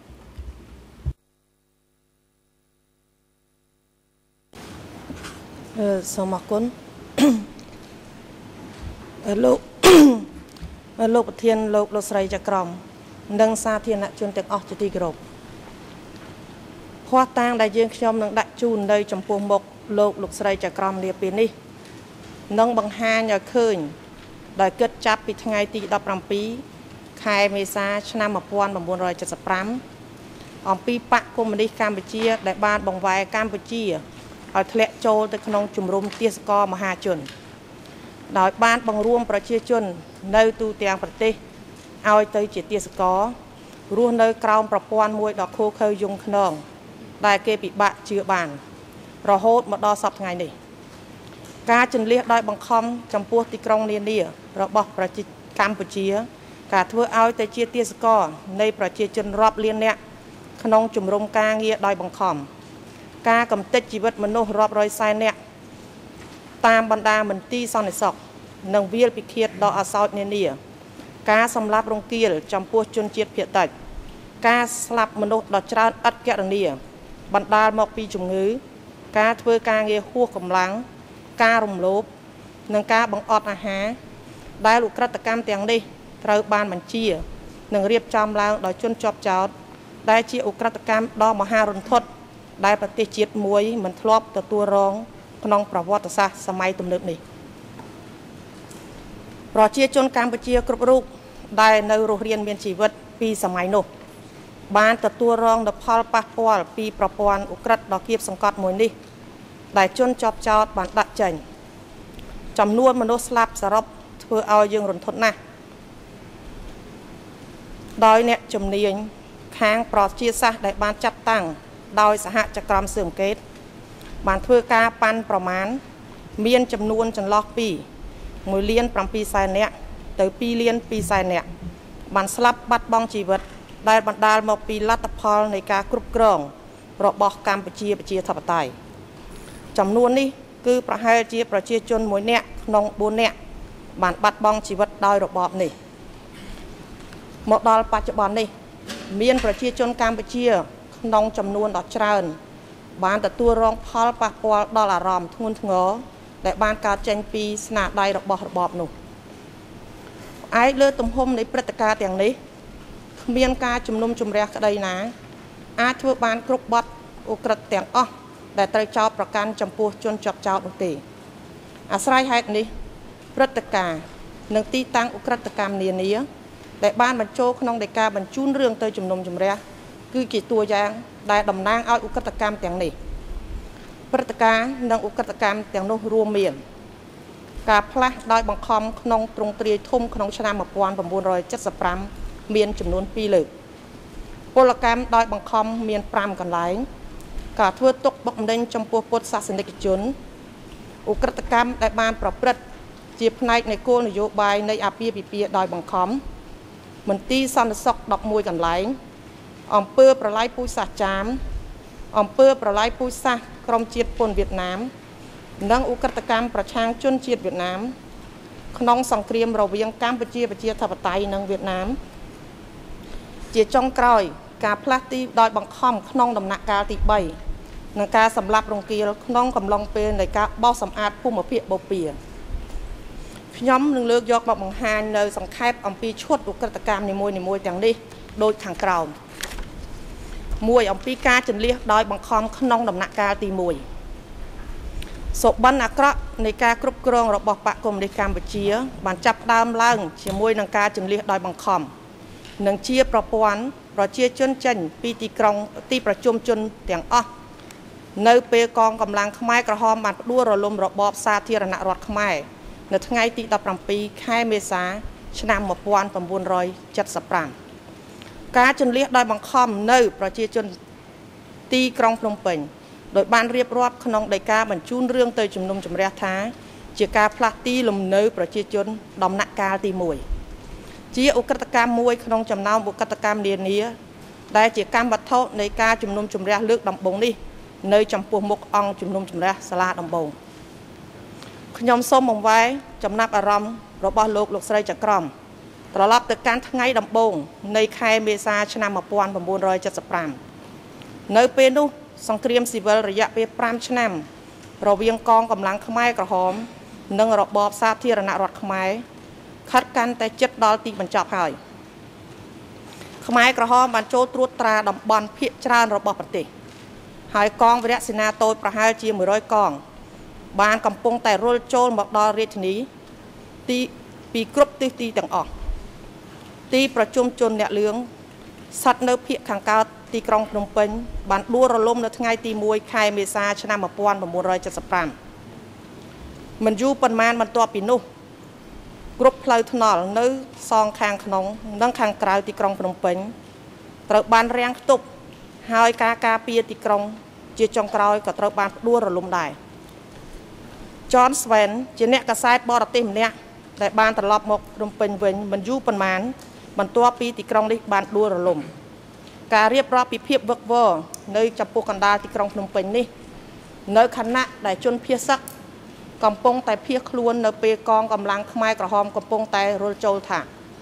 អឺសូមអរគុណលោកលោកប្រធានលោកលោកស្រីចក្រមនិងសាធារណជនទាំងអស់ជាទីគោរពភ័ស្តុតាងដែលយើងខ្ញុំនឹងដាក់ជូននៅចំពោះមុខលោកលោកស្រីចក្រមនាពេលនេះនឹងបង្ហាញឲ្យឃើញដោយគិតចាប់ពីថ្ងៃទីដប់ប្រាំពីរខែមេសាឆ្នាំmột nghìn chín trăm七十五អំពីបកកុម្មុយនីសកម្ពុជាដែលបានបង្វែរកម្ពុជាឲ្យធ្លាក់ចូលទៅក្នុងជំរំទាសករមហាជនដោយបានបង្រួមប្រជាជននៅទូទាំងប្រទេសឲ្យទៅជាទាសកររស់នៅក្រោមប្រព័ន្ធមួយដ៏ឃោឃៅយងខ្នងដែលគេពិបាកជឿបានរហូតមកដល់សប្តាហ៍ថ្ងៃនេះការជន្លៀសដោយបង្ខំចំពោះទីក្រុងនានារបស់ប្រជាកម្ពុជាការធ្វើឲ្យទៅជាទាសករនៃប្រជាជនរាប់លាននាក់ក្នុងជំរំការងារដោយបង្ខំការកំទេចជីវិតមនុស្សរាប់រយសែននាក់តាមបណ្ដាមន្ទីរសន្តិសុខនិងវាលពិឃាតដ៏អាសោចនានាការសម្លាប់រង្គាលចំពោះជនជាតិភាគតិចការស្លាប់មនុស្សដ៏ច្រើនឥតគណនាបណ្ដាលមកពីជំងឺការធ្វើការងារហួសកម្លាំងការរំលោភនិងការបង្អត់អាហារដែលឧក្រិដ្ឋកម្មទាំងនេះត្រូវបានបញ្ជានិងរៀបចំឡើងដោយជនជាប់ចោទដែលជាឧក្រិដ្ឋកម្មដ៏មហារន្ធត់ដែលប្រទេសជាតិមួយមិនធ្លាប់ទទួលរងក្នុងប្រវត្តិសាស្ត្រសម័យទំនើបនេះប្រជាជនកម្ពុជាគ្រប់រូបដែលនៅរស់រានមានជីវិតពីសម័យនោះបានទទួលរងនូវផលប៉ះពាល់ពីប្រព័ន្ធឧក្រិដ្ឋដ៏គៀបសង្កត់មួយនេះដែលជនជាប់ចោតបានដាក់ចេញចំនួនមនុស្សស្លាប់សរុបធ្វើឲ្យយើងរន្ធត់ណាស់ដោយអ្នកជំនាញខាងប្រជាសាស្ត្រដែលបានចាត់តាំងដោយសហចក្រមស៊ើបអង្កេតបានធ្វើការប៉ាន់ប្រមាណមានចំនួនចន្លោះពីមួយលានbảyសែននាក់ទៅពីរលានពីរសែននាក់បានស្លាប់បាត់បង់ជីវិតដែលបណ្ដាលមកពីលទ្ធផលនៃការគ្រប់គ្រងរបស់កម្ពុជាប្រជាធិបតេយ្យចំនួននេះគឺប្រហែលជាប្រជាជនមួយនាក់ក្នុងបួននាក់បានបាត់បង់ជីវិតដោយរបបនេះមកដល់បច្ចុប្បន្ននេះមានប្រជាជនកម្ពុជាក្នុងចំនួនដ៏ច្រើនបានទទួលរងផលប៉ះពាល់ដល់អារម្មណ៍ធ្ងន់ធ្ងរដែលបានកើតចេញពីស្នាដៃរបស់របបនោះឯកលើទំហំនៃព្រឹត្តិការណ៍ទាំងនេះគ្មានការជំនុំជម្រះក្តីណាអាចធ្វើបានគ្រប់បទឧក្រិដ្ឋទាំងអស់ដែលត្រូវចោទប្រកាន់ចំពោះជនជាប់ចោទនោះទេអាស្រ័យហេតុនេះព្រឹត្តិការណ៍និងទីតាំងឧក្រិដ្ឋកម្មនានាដែលបានបញ្ចូលក្នុងនៃការបញ្ជូនរឿងទៅជំនុំជម្រះគឺជាតួយ៉ាងដែលតំណាងឲ្យឧក្រិដ្ឋកម្មទាំងនេះព្រឹត្តិការណ៍និងឧក្រិដ្ឋកម្មទាំងនោះរួមមានការផ្លាស់ដោយបង្ខំក្នុងទ្រង់ទ្រាយធំក្នុងឆ្នាំmột nghìn chín trăm bảy mươi lămមានចំនួនពីរលើកពលកម្មដោយបង្ខំមាន5កន្លែងការធ្វើទុកបុកម្នេញចំពោះពុទ្ធសាសនិកជនឧក្រិដ្ឋកម្មដែលបានប្រព្រឹត្តជាផ្នែកនៃគោលនយោបាយនៃអាពាហ៍ពិពាហ៍ដោយបង្ខំមន្ទីរសន្តិសុខដប់មួយកន្លែងអំពើប្រឡាយពូជសាសន៍ចាមអំពើប្រឡាយពូជសាសន៍ក្រុមជាតិពន្ធវៀតណាមនិងឧក្រិដ្ឋកម្មប្រឆាំងជនជាតិវៀតណាមក្នុងសង្គ្រាមរវាងកម្ពុជាប្រជាធិបតេយ្យនិងវៀតណាមជាចុងក្រោយការផ្លាស់ទីដោយបង្ខំក្នុងដំណាក់កាលទី3និងការសម្លាប់រង្គាលក្នុងកំឡុងពេលនៃការបោសសម្អាតភូមិភាគបូព៌ាខ្ញុំនឹងលើកយកមកបង្ហាញនៅសង្ខេបអំពីឈុតឧក្រិដ្ឋកម្មនីមួយៗទាំងនេះដូចខាងក្រោមមួយអំពីការជន្លៀសដោយបង្ខំក្នុងដំណាក់កាលទី1សុបិនអាក្រក់នៃការគ្រប់គ្រងរបស់បកកុម្មុយនីសកម្ពុជាបានចាប់ផ្ដើមឡើងជាមួយនឹងការជន្លៀសដោយបង្ខំនិងជាប្រព័ន្ធប្រជាជនចេញពីទីក្រុងទីប្រជុំជនទាំងអស់នៅពេលកងកម្លាំងខ្មែរក្រហមបានផ្ដួលរលំរបបសាធារណរដ្ឋខ្មែរនៅថ្ងៃទីដប់ប្រាំពីរខែមេសាឆ្នាំmột nghìn chín trăm bảy mươi lămការជន្លៀសដោយបង្ខំនៅប្រជាជនទីក្រុងភ្នំពេញដោយបានរៀបរាប់ក្នុងដីកាបញ្ជូនរឿងទៅជំនុំជម្រះថាជាការផ្លាស់ទីលំនៅប្រជាជនដំណាក់កាលទី1ជាឧក្រិដ្ឋកម្មមួយក្នុងចំណោមឧក្រិដ្ឋកម្មនានាដែលជាកម្មវត្ថុនៃការជំនុំជម្រះលើកដំបូងនេះនៅចំពោះមុខអង្គជំនុំជម្រះសាលាដំបងខ្ញុំសូមបង្វែរចំណាប់អារម្មណ៍របស់លោកលោកស្រីចក្រមត្រឡប់ទៅកាន់ថ្ងៃដំបូងនៃខែមេសាឆ្នាំmột nghìn chín trăm bảy mươi lămនៅពេលនោះសង្គ្រាមស៊ីវិលរយៈពេល5ឆ្នាំរវាងកងកម្លាំងខ្មែរក្រហមនិងរបបសាធារណរដ្ឋខ្មែរខិតកាន់តែជិតដល់ទីបញ្ចប់ហើយខ្មែរក្រហមបានចូលត្រួតត្រាតំបន់ភាគច្រើនរបស់ប្រទេសហើយកងវីរសេនាតូចប្រហែលជាមួយរយកងបានកំពុងតែរុលចូលមកដល់រាជធានីទីពីគ្រប់ទិសទីទាំងអស់ទីប្រជុំជនអ្នកលឿងស្ថិតនៅភាគខាងកើតទីក្រុងភ្នំពេញបានដួលរលំនៅថ្ងៃទី1ខែមេសាឆ្នាំmột nghìn chín trăm bảy mươi lămមិនយូរប៉ុន្មានបន្ទាប់ពីនោះគ្រប់ផ្លូវថ្នល់នៅសងខាងក្នុងនិងខាងក្រៅទីក្រុងភ្នំពេញត្រូវបានរាំងខ្ទប់ហើយការការពារទីក្រុងជាចុងក្រោយក៏ត្រូវបានផ្ដួលរលំដែរ John Swen ជាអ្នកកាសែតបរទេសម្នាក់ដែលបានត្រឡប់មកភ្នំពេញវិញមិនយូរប៉ុន្មានបន្ទាប់ពីទីក្រុងនេះបានដួលរលំការរៀបរាប់ពីភាពវឹកវរនៅចំពោះកណ្ដាលទីក្រុងភ្នំពេញនេះនៅខណៈដែលជនភៀសសឹកកំពុងតែភៀសខ្លួននៅពេលកងកម្លាំងខ្មែរក្រហមកំពុងតែរុលចូលថា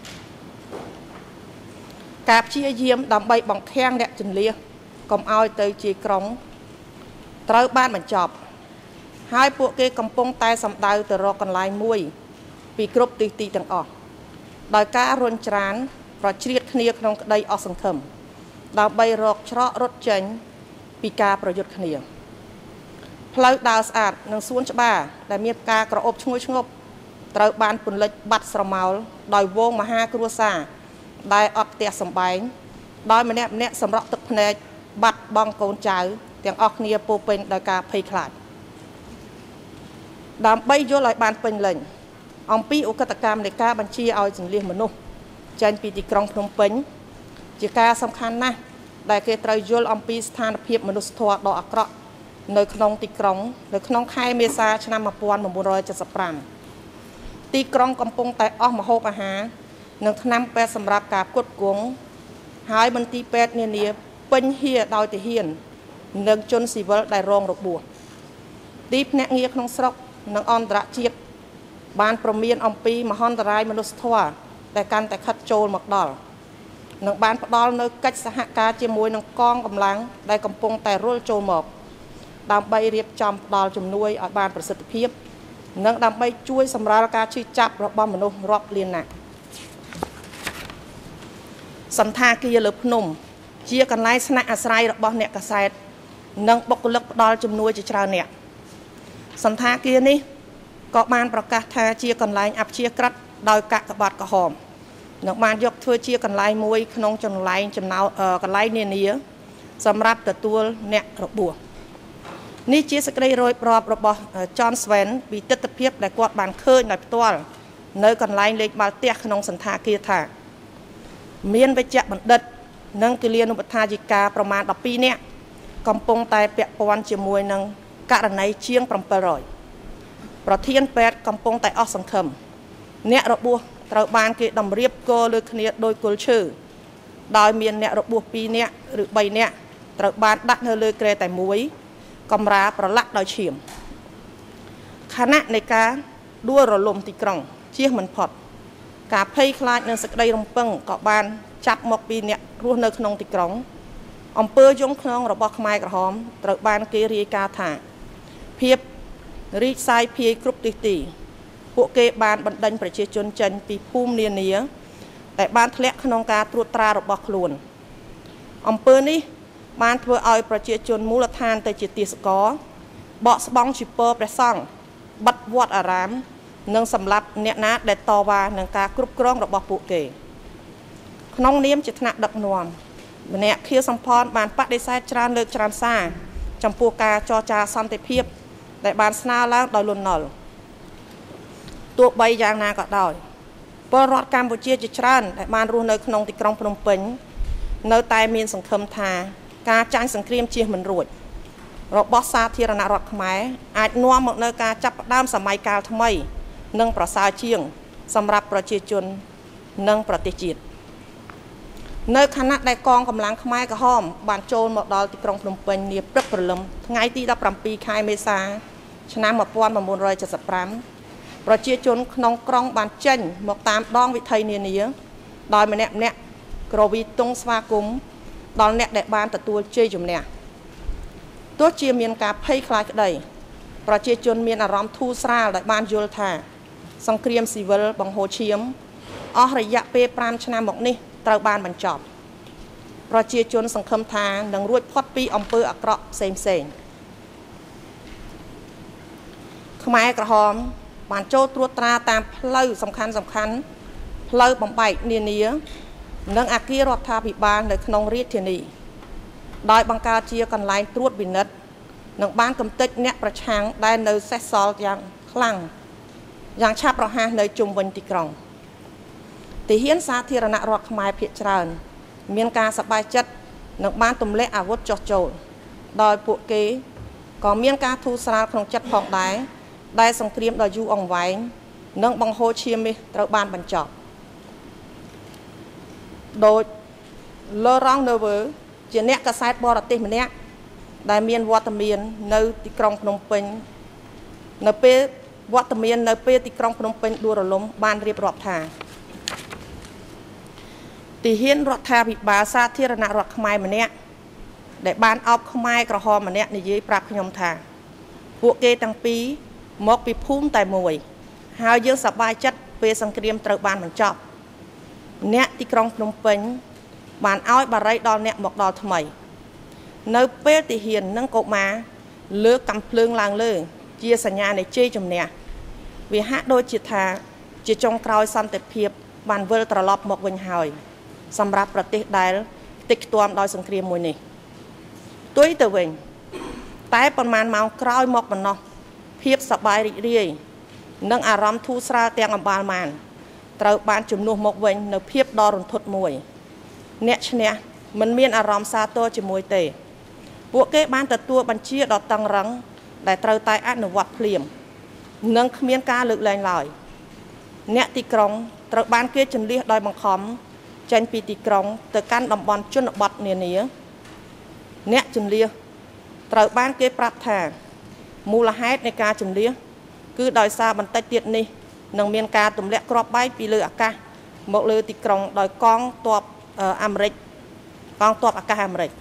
ការព្យាយាមដើម្បីបង្ខាំងអ្នកជន្លៀសកុំឲ្យទៅជាក្រុងត្រូវបានបញ្ចប់ហើយពួកគេកំពុងតែសម្ដៅទៅរកកន្លែងមួយពីគ្រប់ទិសទីទាំងអស់ដោយការរុញច្រានប្រជ្រៀតគ្នាក្នុងក្តីអស់សង្ឃឹមដើម្បីរកច្រករត់ចេញពីការប្រយុទ្ធគ្នាផ្លូវដើរស្អាតនិងសួនច្បារដែលមានការក្រអូបឈ្ងុយឈ្ងប់ត្រូវបានពន្លិចបាត់ស្រមោលដោយវងមហាគ្រួសារដែលអត់ផ្ទះសម្បែងដោយម្នាក់ម្នាក់សម្រក់ទឹកភ្នែកបាត់បង់កូនចៅទាំងអស់គ្នាពោពេញដោយការភ័យខ្លាចដើម្បីយល់ឲ្យបានពេញលេញអំពីឧក្រិដ្ឋកម្មនៃការបញ្ជាឲ្យចង្លៀសមនុស្សចេញពីទីក្រុងភ្នំពេញជាការសំខាន់ណាស់ដែលគេត្រូវយល់អំពីស្ថានភាពមនុស្សធម៌ដ៏អាក្រក់នៅក្នុងទីក្រុងនៅក្នុងខែមេសាឆ្នាំmột nghìn chín trăm七十五ទីក្រុងកំពុងតែអស់ម្ហូបអាហារនិងថ្នាំពេទ្យសម្រាប់ការផ្គត់ផ្គង់ហើយមន្ទីរពេទ្យនានាពេញហៀដោយទាហាននិងជនស៊ីវិលដែលរងរបួសទីភ្នាក់ងារក្នុងស្រុកនិងអន្តរជាតិបានប្រមានអំពីមហន្តរាយមនុស្សធម៌ដែលកាន់តែខិតចូលមកដល់និងបានផ្ដល់នៅកិច្ចសហការជាមួយនឹងកងកម្លាំងដែលកំពុងតែរុលចូលមកដើម្បីរៀបចំផ្ដល់ជំនួយឲ្យបានប្រសិទ្ធភាពនិងដើម្បីជួយសម្រាលការឈឺចាប់របស់មនុស្សរាប់លាននាក់សន្តាគារលើភ្នំជាកន្លែងស្នាក់អាស្រ័យរបស់អ្នកកាសែតនិងបុគ្គលិកផ្ដល់ជំនួយជាច្រើនអ្នកសន្តាគារនេះក៏បានប្រកាសថាជាកន្លែងអព្យាក្រឹតដោយកាកបាទក្រហមនិងបានយកធ្វើជាកន្លែងមួយក្នុងចំណលែងចំណោកន្លែងនានាសម្រាប់ទទួលអ្នករបួសនេះជាសេចក្តីរួយរាប់របស់ John Swen ពីទស្សនវិជ្ជាដែលគាត់បានឃើញដោយផ្ទាល់នៅកន្លែងលេខបាល់ទះក្នុងសន្តាគារថាមានវេជ្ជបណ្ឌិតនិងគិលានុបដ្ឋាយិកាប្រមាណដប់ពីរនាក់កំពុងតែពាក់ព័ន្ធជាមួយនឹងករណីជាងbảy trămប្រធានពេទ្យកំពុងតែអស់សង្ឃឹមអ្នករបួសត្រូវបានគេតម្រៀបគល់លើគ្នាដោយគល់ឈើដោយមានអ្នករបួសពីរនាក់ឬបីនាក់ត្រូវបានដាក់នៅលើគ្រែតែមួយកំរាប្រឡាក់ដោយឈាមខណៈនៃការដួលរលំទីក្រុងជៀសមិនផុតការភ័យខ្លាចនិងសេចក្តីរំពឹងក៏បានចាប់មកពីអ្នករស់នៅក្នុងទីក្រុងអំពើយង់ឃ្នងរបស់ខ្មែរក្រហមត្រូវបានគេរាយការណ៍ថាភាពរីកសាយភាយគ្រប់ទិសទីពួកគេបានបណ្ដេញប្រជាជនចេញពីភូមិនានាតែបានធ្លាក់ក្នុងការត្រួតត្រារបស់ខ្លួនអំពើនេះបានធ្វើឲ្យប្រជាជនមូលដ្ឋានទៅជាទាសករបកស្បង់ជីពរព្រះសង្ឃបិទវត្តអារាមនិងសម្លាប់អ្នកណាដែលតវ៉ានឹងការគ្រប់គ្រងរបស់ពួកគេក្នុងនាមជាថ្នាក់ដឹកនាំម្នាក់ខៀវសំផនបានបដិសេធច្រើនលើកច្រើនសារចំពោះការចរចាសន្តិភាពដែលបានស្នើឡើងដោយលន់នល់ទោះបីយ៉ាងណាក៏ដោយពលរដ្ឋកម្ពុជាជាច្រើនដែលបានរស់នៅក្នុងទីក្រុងភ្នំពេញនៅតែមានសង្ឃឹមថាការចាញ់សង្គ្រាមជៀសមិនរួចរបស់សាធារណរដ្ឋខ្មែរអាចនាំមកនូវការចាប់ផ្ដើមសម័យកាលថ្មីនិងប្រសើរជាងសម្រាប់ប្រជាជននិងប្រទេសជាតិនៅខណៈដែលកងកម្លាំងខ្មែរក្រហមបានចូលមកដល់ទីក្រុងភ្នំពេញនាព្រឹកព្រលឹមថ្ងៃទីដប់ប្រាំពីរខែមេសាឆ្នាំmột nghìn chín trăm七十五ប្រជាជនក្នុងក្រុងបានចេញមកតាមដងវិថីនានាដោយម្នាក់ម្នាក់ក្រវីទង់ស្វាគមន៍ដល់អ្នកដែលបានទទួលជ័យជំនះទោះជាមានការភ័យខ្លាចក្តីប្រជាជនមានអារម្មណ៍ធូរស្រាលដែលបានយល់ថាសង្គ្រាមស៊ីវិលបង្ហូរឈាមអស់រយៈពេលប្រាំឆ្នាំមកនេះត្រូវបានបញ្ចប់ប្រជាជនសង្ឃឹមថានឹងរួចផុតពីអំពើអាក្រក់ផ្សេងផ្សេងខ្មែរក្រហមបានចូលត្រួតត្រាតាមផ្លូវសំខាន់សំខាន់ផ្លូវបំបែកនានានិងអគាររដ្ឋាភិបាលនៅក្នុងរាជធានីដោយបង្កើតជាកន្លែងត្រួតពិនិត្យនិងបានកំទេចអ្នកប្រឆាំងដែលនៅសេសសល់យ៉ាងខ្លាំងយ៉ាងឆាប់រហ័សនៅជុំវិញទីក្រុងទាហានសាធារណរដ្ឋខ្មែរភាគច្រើនមានការសប្បាយចិត្តនិងបានទម្លាក់អាវុធចុះចូលដោយពួកគេក៏មានការធូរស្រាលក្នុងចិត្តផងដែរដែលសង្គ្រាមដ៏យូរអង្វែងនិងបង្ហូរឈាមនេះត្រូវបានបញ្ចប់ដោយ Laurent Neuve ជាអ្នកកាសែតបរទេសម្នាក់ដែលមានវត្តមាននៅទីក្រុងភ្នំពេញនៅពេលវត្តមាននៅពេលទីក្រុងភ្នំពេញដួលរលំបានរៀបរាប់ថាទាហានរដ្ឋាភិបាលសាធារណរដ្ឋខ្មែរម្នាក់ដែលបានអោបខ្មែរក្រហមម្នាក់និយាយប្រាប់ខ្ញុំថាពួកគេទាំងពីរមកពីភូមិតែមួយហើយយើងសប្បាយចិត្តពេលសង្គ្រាមត្រូវបានបញ្ចប់អ្នកទីក្រុងភ្នំពេញបានឲ្យបារីដល់អ្នកមកដល់ថ្មីនៅពេលទាហាននិងកុមារលើកកាំភ្លើងឡើងលើជាសញ្ញានៃជ័យជំនះវាហាក់ដូចជាថាជាចុងក្រោយសន្តិភាពបានវិលត្រឡប់មកវិញហើយសម្រាប់ប្រទេសដែលខ្ទេចខ្ទាំដោយសង្គ្រាមមួយនេះទុយទៅវិញតែប៉ុន្មានម៉ោងក្រោយមកប៉ុណ្ណោះភភាពសប្បាយរីករាយនិងអារម្មណ៍ធូរស្រាលទាំងអម្បាលម៉ានត្រូវបានជំនួសមកវិញនៅភាពដ៏រន្ធត់មួយអ្នកឈ្នះមិនមានអារម្មណ៍សាទរជាមួយទេពួកគេបានទទួលបញ្ជាដ៏តឹងរ៉ឹងដែលត្រូវតែអនុវត្តភ្លាមនិងគ្មានការលើកលែងឡើយអ្នកទីក្រុងត្រូវបានគេជន្លៀសដោយបង្ខំចេញពីទីក្រុងទៅកាន់តំបន់ជនបទនានាអ្នកជន្លៀសត្រូវបានគេប្រាប់ថាមូលហេតុនៃការជន្លៀសគឺដោយសារបន្តិចទៀតនេះនឹងមានការទម្លាក់គ្រាប់បែកពីលើអាកាសមកលើទីក្រុងដោយកងទ័ពអាមេរិកកងទ័ពអាកាសអាមេរិក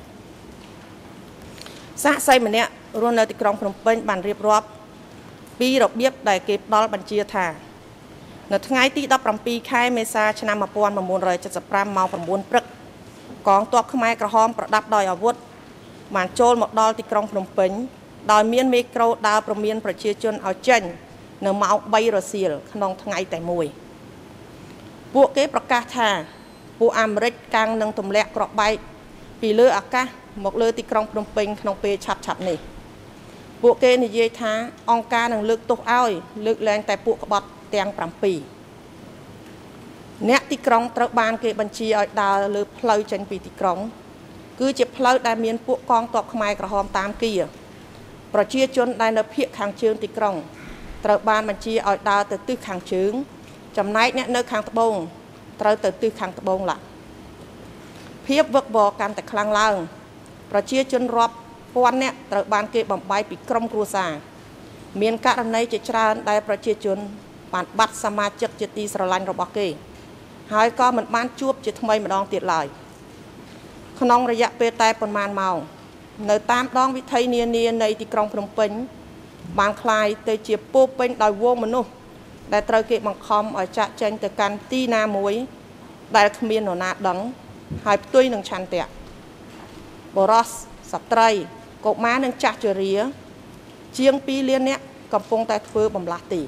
សហសីម្នាក់រស់នៅទីក្រុងភ្នំពេញបានរៀបរាប់ពីរបៀបដែលគេផ្ដល់បញ្ជាថានៅថ្ងៃទីដប់ប្រាំពីរខែមេសាឆ្នាំmột nghìn chín trăm七十五ម៉ោង៩ព្រឹកកងទ័ពខ្មែរក្រហមប្រដាប់ដោយអាវុធបានចូលមកដល់ទីក្រុងភ្នំពេញដោយមានមេក្រូដើរព្រមានប្រជាជនឲ្យចេញនៅម៉ោងបីរសៀលក្នុងថ្ងៃតែមួយពួកគេប្រកាសថាពួកអាមេរិកកាំងនឹងទម្លាក់គ្រាប់បែកពីលើអាកាសមកលើទីក្រុងភ្នំពេញក្នុងពេលឆាប់ឆាប់នេះពួកគេនិយាយថាអង្គការនឹងលើកទោសឲ្យលើកលែងតែពួកក្បត់ទាំងប្រាំពីរអ្នកទីក្រុងត្រូវបានគេបញ្ជាឲ្យដើរលើផ្លូវចេញពីទីក្រុងគឺជាផ្លូវដែលមានពួកកងទ័ពខ្មែរក្រហមតាមគីប្រជាជនដែលនៅភាគខាងជើងទីក្រុងត្រូវបានបញ្ជាឲ្យដើរទៅទិសខាងជើងចំណែកអ្នកនៅខាងត្បូងត្រូវទៅទិសខាងត្បូងឡាភាពវឹកវរកាន់តែខ្លាំងឡើងប្រជាជនរាប់ពាន់នាក់ត្រូវបានគេបំបែកពីក្រុមគ្រួសារមានករណីជាច្រើនដែលប្រជាជនបានបាត់សមាជិកជាទីស្រឡាញ់របស់គេហើយក៏មិនបានជួបជាថ្មីម្ដងទៀតឡើយក្នុងរយៈពេលតែប៉ុន្មានម៉ោងនៅតាមដងវិថីនានានៃទីក្រុងភ្នំពេញបានคล้ายទៅជាពោពេញដោយវងមនុស្សដែលត្រូវគេបង្ខំឲ្យចាក់ចេញទៅកាន់ទីណាមួយដែលគ្មាននរណាដឹងហើយផ្ទុយនឹងឆន្ទៈបរោះស្ត្រីកុមារនិងចាស់ជរាជាងពីរលាននាក់កំពុងតែធ្វើបំលាស់ទី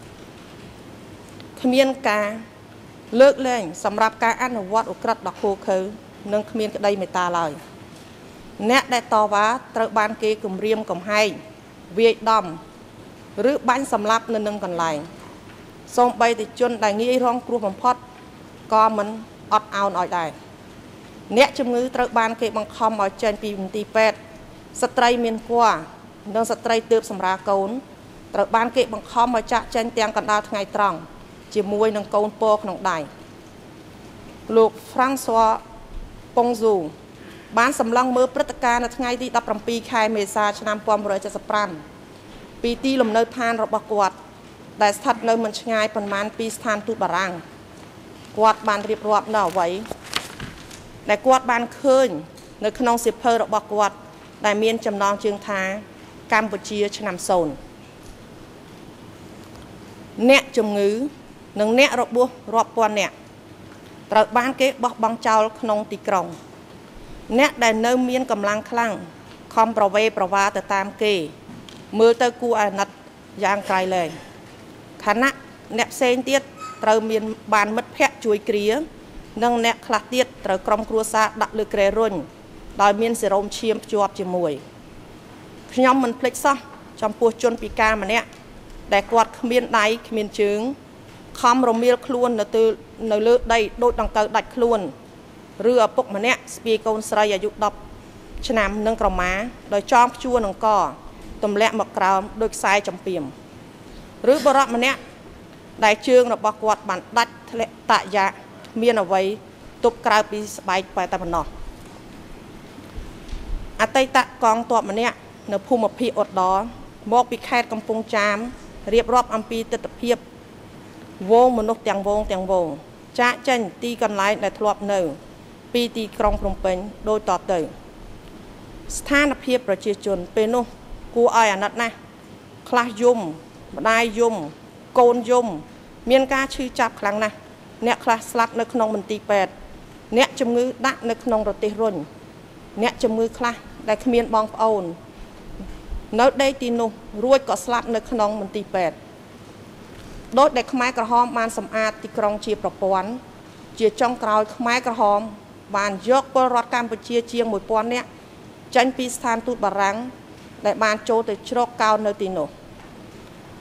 គ្មានការលើកលែងសម្រាប់ការអនុវត្តឧក្រិដ្ឋដ៏ឃោរឃៅនិងគ្មានក្តីមេត្តាឡើយអ្នកដែលតវ៉ាត្រូវបានគេគំរាមកំហែងវាយដំឬបាញ់សម្លាប់នៅនឹងកន្លែងសូម្បីតែជនដែលងាយរងគ្រោះបំផុតក៏មិនអត់ឱនឲ្យដែរអ្នកជំងឺត្រូវបានគេបង្ខំឲ្យចេញពីមន្ទីរពេទ្យស្ត្រីមានគភ៌និងស្ត្រីទើបសម្រាលកូនត្រូវបានគេបង្ខំឲ្យចាក់ចេញទាំងកណ្ដាលថ្ងៃត្រង់ជាមួយនឹងកូនពរក្នុងដៃលោក François Pongzu បានសម្លឹងមើលព្រឹត្តិការណ៍នៅថ្ងៃទីដប់ប្រាំពីរខែមេសាឆ្នាំmột nghìn chín trăm七十五ពីទីលំនៅឋានរបស់គាត់ដែលស្ថិតនៅមិនឆ្ងាយប៉ុន្មានពីស្ថានទូតបារាំងគាត់បានរៀបរាប់នៅអ្វីដែលគាត់បានឃើញនៅក្នុងសៀវភៅរបស់គាត់ដែលមានចំណងជើងថាកម្ពុជាឆ្នាំសូន្យអ្នកជំងឺនិងអ្នករបួសរាប់ពាន់នាក់ត្រូវបានគេបោះបង់ចោលក្នុងទីក្រុងអ្នកដែលនៅមានកម្លាំងខ្លាំងខំប្រវេប្រវាទៅតាមគេមើលទៅគួរអាណិតយ៉ាងក្រៃលែងខណៈអ្នកផ្សេងទៀតត្រូវមានបានមិត្តភ័ក្តិជួយគ្រានិងអ្នកខ្លះទៀតត្រូវក្រុមគ្រួសារដាក់លើគ្រែរុញដោយមានសេរ៉ូមឈាមភ្ជាប់ជាមួយខ្ញុំមិនភ្លេចសោះចំពោះជនពិការម្នាក់ដែលគាត់គ្មានដៃគ្មានជើងខំរមៀលខ្លួននៅទៅនៅលើដីដូចដង្កូវដាច់ខ្លួនឬឪពុកម្នាក់ស្ពាយកូនស្រីអាយុដប់ឆ្នាំនិងក្រមាដោយចងព្យួរនឹងកទម្លាក់មកក្រោមដោយខ្សែចំពីមឬបរិបម្នាក់ដែលជើងរបស់គាត់បានដាច់ធ្លាក់តាក់យ៉ាមានអ្វីទប់ក្រៅពីស្បែកតែប៉ុណ្ណោះអតីតកងទ័ពម្នាក់នៅភូមិភាគឧត្តរមកពីខេត្តកំពង់ចាមរៀបរាប់អំពីទស្សនវិជ្ជាវងមនុស្សទាំងវងទាំងវងចាក់ចេញទីកន្លែងដែលធ្លាប់នៅពីទីក្រុងភ្នំពេញដូចតទៅស្ថានភាពប្រជាជនពេលនោះគួរឲ្យអាណិតណាស់ខ្លះយំម្ដាយយំកូនយំមានការឈឺចាប់ខ្លាំងណាស់អ្នកខ្លះស្លាប់នៅក្នុងមន្ទីរពេទ្យអ្នកជំងឺដាក់នៅក្នុងរទេះរុញអ្នកជំងឺខ្លះដែលគ្មានបងប្អូននៅដេកទីនោះរួចក៏ស្លាប់នៅក្នុងមន្ទីរពេទ្យដោយដែលខ្មែរក្រហមបានសម្អាតទីក្រុងជាប្រព័ន្ធជាចុងក្រោយខ្មែរក្រហមបានយកពលរដ្ឋកម្ពុជាជាងមួយពាន់នាក់ចេញពីស្ថានទូតបារាំងដែលបានចូលទៅជ្រកកោននៅទីនោះ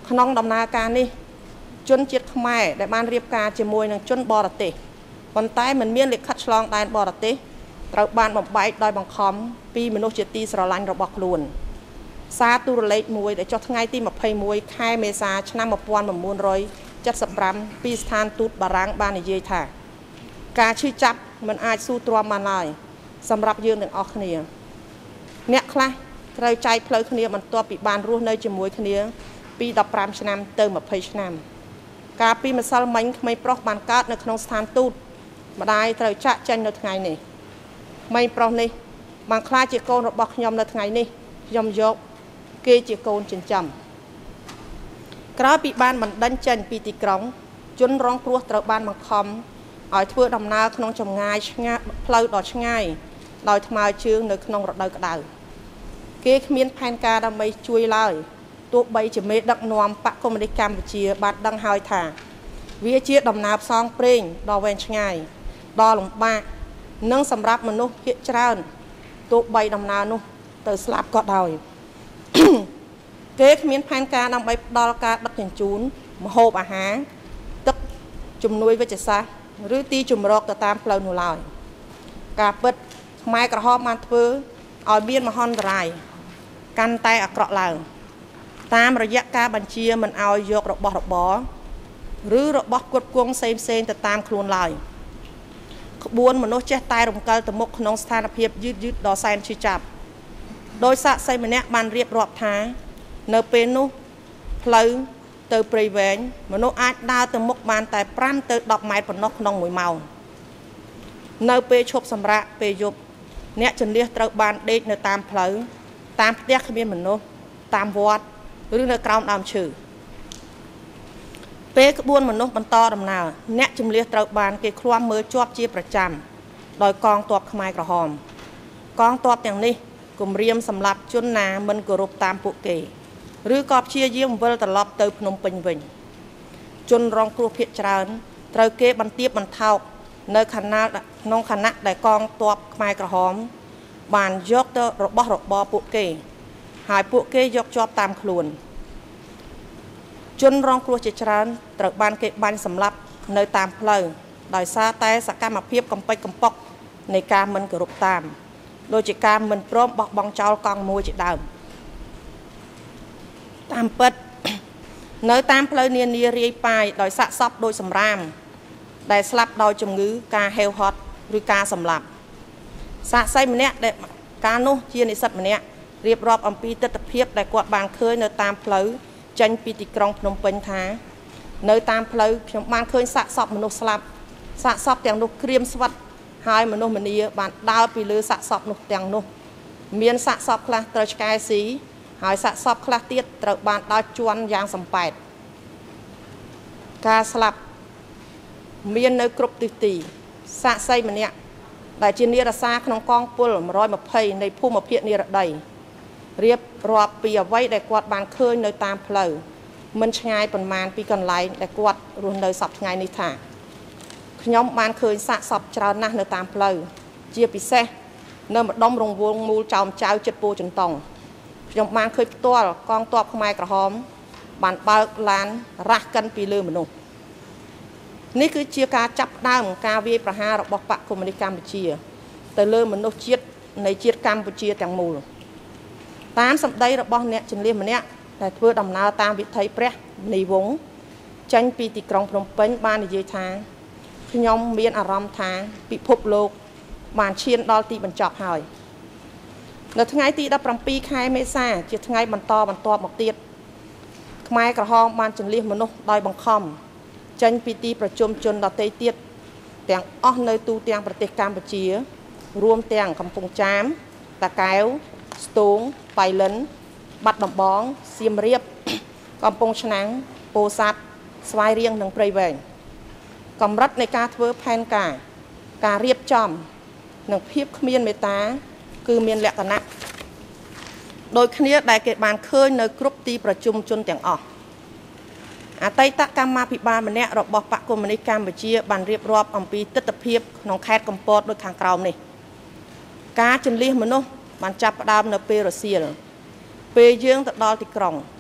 ขนมดำนาการนี่จนจิตขมายได้บ้านเรียบการจมวยนังจนบอระเตบนใต้เหมือนเมียนเหล็กคัดฉลองได้บอระเตตระบานบ่ใบดอยบังคอมปีมนุษย์เจตีสระลันระบอกล้วนซาตูระเล็กมวยได้จดไงที่มาเพย์มวยค่ายเมษาชนะมาปวนมามูลร้อยจัดสับรำปีสถานตูดบารังบ้านในเยธาการชื่อจับมันอาจสู้ตัวมาลายสำหรับยืนหนึ่งออกเนียเนี่ยคละเราใจเพลย์เนียมันตัวปีบานรู้ในจมวยเนียปีดับปรามชนะเติมมาเพย์ชนะการปีมาซัลมันไม่ปลอกบานการ์ดในขนมสถานตูดมาได้เราจะจันในไงนี่ไม่ปลอกนี่บางคลาจีโกนบอกยอมในไงนี่ยอมยกเกจีโกนจนจำกราปีบ้านมันดันจันปีติกรองจนร้องครัวตระบ้านมันคอมเอาเพื่อดำนาขนมจมง่ายง่ายเพลย์ดอดง่ายโดยทำไมชื่อในขนมรถเดินกระดาเกขมิ้นแผนการดำไปช่วยเลยตัวใบจะเมดักนวมปะคอมดิกรรมเชียบัดดังหายถ่าวิเชียดำนาซองเปร่งดอเวนง่ายดอหลงบ้านั่งสำรับมนุษย์เพียจราตัวใบดำนานุเติร์สลับก็ได้เกขมิ้นแผนการดำไปดอลการดักจันจูนมโหบอาหารตึกจุ่มนุยวิจิตรศาสตร์หรือตีจุ่มรอกตามเปล่าหนูลอยกาเปิดไม้กระหอบมันเพื่อเอาเบี้ยมาห่อนไรกันไตอักเกาะเหล่าตามระยะการบัญชีมันเอายกระบระบอหรือระบบกดกวงเซมเซนแต่ตามครูนลอยขบวนมนุษย์เจ้าตายรวมกันตะมกขนมสถานเพียบยืดยืดดอไซน์ชิจับโดยสะไซมันเนะมันเรียบรอบท้าเนเปนุเพลย์เตอร์ปรีเวนมนุษย์อาจดาวตะมกมันแต่ปรำเตอร์ดอกไม้ปนนกขนมมวยเมาเนเปชบสำระเปยุบเนะจนเรียกตระบานเด็กในตามเพลย์ตามเตี้ยขมิ้นมนุษย์ตามวัดหรือในกราวดำชื่อเปกบวนมนุษย์บรรทอดำนาเนะจุมเลียตระบานเกี่ยความมือจวบจีประจำโดยกองตัวขมายกระหอมกองตัวอย่างนี้กลุ่มเรียมสำหรับจุนนามันกรุบตามปุกเกหรือกอบเชียเยี่ยมเวลตลอดเติบนมเป็นวิญจนรองครูเพียจารย์เตาเกบันเตียบันเทาในคณะน้องคณะได้กองตัวขมายกระหอมบานยกเตอรบรบบปุกเกหายปุกเกยกจอบตามครูนจนรองครัวเจริญตระบานเก็บบันสำหรับในตามเพลย์โดยซาแต่สักการมาเพียบกำไปกำปอกในการมันกรุบตามโดยจิการมันพร้อมบอกบองเจ้ากองมวยจิตดาวตามเปิดในตามเพลย์เนียนเนียรีไปโดยสะซอบโดยสำรามได้สลับโดยจมงื้อการเฮลฮอตหรือการสำหรับสะไซมันเนี้ยได้การโน้เชียนิสัตมันเนี้ยเรียบรอบอัมพีตัดเพียบได้กวาดบางเคยในตามเพลย์จันปีติกรองพนมเปญท้าในตามเพลย์ขมันเคยสะสอบมนุษย์สลับสะสอบแต่งนุเครียมสวัสดิ์หายมนุษย์มันนี้บานดาวปีลือสะสอบนุแต่งนุเมียนสะสอบคลาสเตอร์กายสีหายสะสอบคลาสเตียตระบานดาวจวนยางสัมปัดการสลับเมียนในกรุบตีตีสะไซมันเนี้ยได้จีนีรัสซาขนมกองปุ่ลร้อยมาเพยในผู้มาเพียรนิรใดเรียบรอบปีเอาไว้ได้กวาดบานเคยในตามเพลย์มันง่ายประมาณปีก่อนไล่ได้กวาดรวมเลยสับง่ายในถ่าขยมบานเคยสะสอบจานนะในตามเพลย์เจียปิเซ่เนื้อมันดมรงวงมูจอมเจ้าจัดปูจนตองขยมบานเคยตัวกองตัวขมายกระหอมบานเปิดลานรักกันปีลืมมนุษย์นี่คือเชียการจับได้ของการวิประหารระบบปะคอมมิวนิกัมพูชีแต่ลืมมนุษย์เชียในเชียกัมพูชีแตงมูลตามสัมได้ระบบเนี่ยจึงเรียกมันเนี่ยแต่เพื่อดำนาตามวิถีเปรี้ยในวงจันปีติกรองพนมเปญบ้านในเยธาขยมเมียนอารมณ์ทางปิภพโลกบานเชียนดอลตีบรรจบหายในทั้งไงตีดับปรำปีคายเมษาจะทั้งไงบรรทอบรรทอบหมกเตียดขมายกระหองบานจึงเรียกมนุษย์โดยบังคอมจันปีติประชุมจนดอเตยเตียดแต่งอ้อในตูเตียงประเทศกัมพูชีรวมแต่งคำพงจามตะแก้วสตูงไปเล่นบัดดำบองเสียมเรียบกำปงชนังโปซัดสวายเรียงหนังไพรเวงกำรัดในการเทอร์แพนกาการเรียบจอมหนังเพียบเมียนเมตาคือเมียนแหลกกันนะโดยคณีได้เกิดบานเคยในกรุ๊ปตีประชุมจนแต่งออกอาไตตะกรรมมาพิบาลมันเนี่ยระบบปะกรมในการบัญชีบันเรียบรอบอัมพีตัดเพียบน้องแคดกำปอดโดยทางกราวนี่การจนเลี้ยมนุษย์มันจับดามในเปรัสเซียเปยื่องตัดดอลติกรอง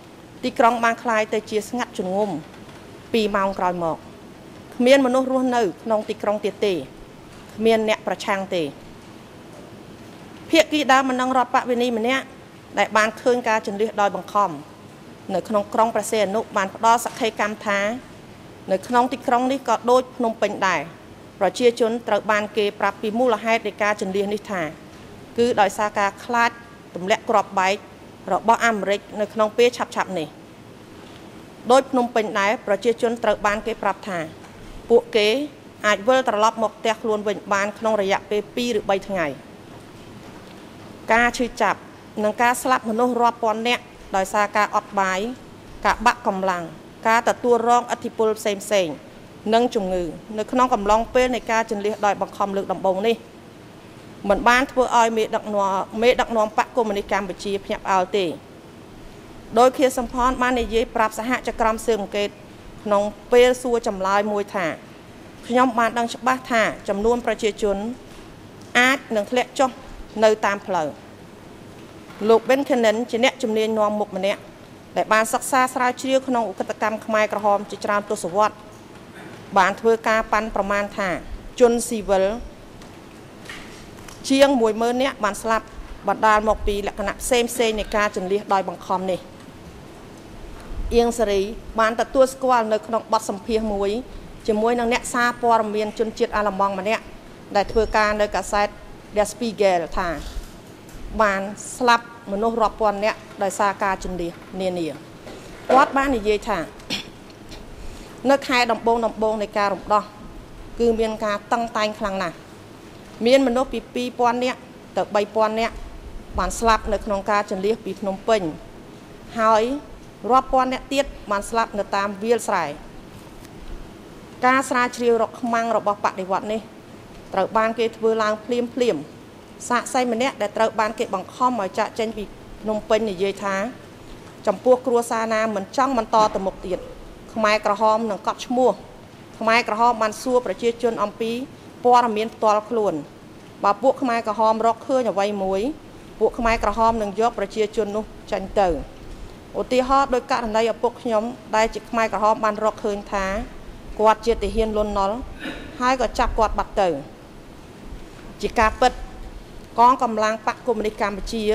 ទីក្រុងបានคล้ายទៅជាស្ងាត់ជំងំពីម៉ោងក្រោយមកគ្មានមនុស្សរស់នៅក្នុងទីក្រុងទៀតទេគ្មានអ្នកប្រឆាំងទេភាគីដើមមិននឹងរដ្ឋបវេនីម្នាក់ដែលបានឃើញការជន្លៀសដោយបង្ខំនៅក្នុងក្រុងព្រះសីហនុបានផ្ដល់សក្ខីកម្មថានៅក្នុងទីក្រុងនេះក៏ដូចភ្នំពេញដែរប្រជាជនត្រូវបានគេប្រាប់ពីមូលហេតុនៃការជន្លៀសនេះថាគឺដោយសារការខ្លាចទម្លាក់គ្រាប់បែករបស់អាមេរិកនៅក្នុងពេលឆាប់ឆាប់នេះដោយភ្នំពេញដែរប្រជាជនត្រូវបានគេប្រាប់ថាពួកគេអាចវិលត្រឡប់មកផ្ទះខ្លួនវិញបានក្នុងរយៈពេលពីរឬបីថ្ងៃការឈឺចាប់និងការស្លាប់មនុស្សរាប់ពាន់នាក់ដោយសារការអត់បាយការបាក់កម្លាំងការទទួលរងឥទ្ធិពលផ្សេងផ្សេងនិងជំងឺនៅក្នុងកំឡុងពេលនៃការជន្លៀសដោយបង្ខំលើកដំបូងនេះមិនបានធ្វើឲ្យមេដឹកនាំមេដឹកនាំបកកុម្មុយនីសកម្ពុជាភ្ញាក់ផ្អើលទេដោយខៀវសំផនបាននិយាយប្រាប់សហចក្រមស៊ើបអង្កេតក្នុងពេលសួរចម្លើយមួយថាខ្ញុំបានដឹងច្បាស់ថាចំនួនប្រជាជនអាចនឹងធ្លាក់ចុះនៅតាមផ្លូវលោក Benkennen ជាអ្នកជំនាញនាំមុខម្នាក់ដែលបានសិក្សាស្រាវជ្រាវក្នុងឧក្រិដ្ឋកម្មខ្មែរក្រហមជាច្រើនទសវត្សរ៍បានធ្វើការប៉ាន់ប្រមាណថាជនស៊ីវិលជាង មួយម៉ឺន នាក់បានស្លាប់បណ្ដាលមកពីលក្ខណៈផ្សេងផ្សេងនៃការជន្លៀសដោយបង្ខំនេះអៀងសេរីបានទទួលស្គាល់នៅក្នុងបទសម្ភាសន៍មួយជាមួយនឹងអ្នកសារព័ត៌មានជនជាតិអាល្លឺម៉ង់ម្នាក់ដែលធ្វើការនៅកាសែត Der Spiegel ថាបានស្លាប់មនុស្សរាប់ពាន់នាក់ដោយសារការជន្លៀសនានាគាត់បាននិយាយថានៅខែដំបូងដំបូងនៃការរំដោះគឺមានការតឹងតែងខ្លាំងណាស់មានមនុស្សពីពីរពាន់នាក់ទៅបីពាន់នាក់បានស្លាប់នៅក្នុងការជន្លៀសពីភ្នំពេញហើយរាប់ពាន់នាក់ទៀតបានស្លាប់នៅតាមវាលស្រែការស្រាវជ្រាវរកខ្មាំងរបស់បដិវត្តនេះត្រូវបានគេធ្វើឡើងភ្លាមភ្លាមសាកសីម្នាក់ដែលត្រូវបានគេបង្ខំឲ្យចាក់ចេញពីភ្នំពេញនិយាយថាចំពោះគ្រួសារណាមិនចង់បន្តទៅមុខទៀតខ្មែរក្រហមនឹងកត់ឈ្មោះខ្មែរក្រហមបានសួរប្រជាជនអំពីព័ត៌មានផ្ទាល់ខ្លួនបើពួកខ្មែរក្រហមរកឃើញអ្វីមួយពួកខ្មែរក្រហមនឹងយកប្រជាជននោះចេញទៅឧទាហរណ៍ដោយករណីឪពុកខ្ញុំដែលជាខ្មែរក្រហមបានរកឃើញថាគាត់ជាទាហានលន់ណុលហើយក៏ចាប់គាត់បាត់ទៅជាការពិតកងកម្លាំងបកកុម្មុយនីសកម្ពុជា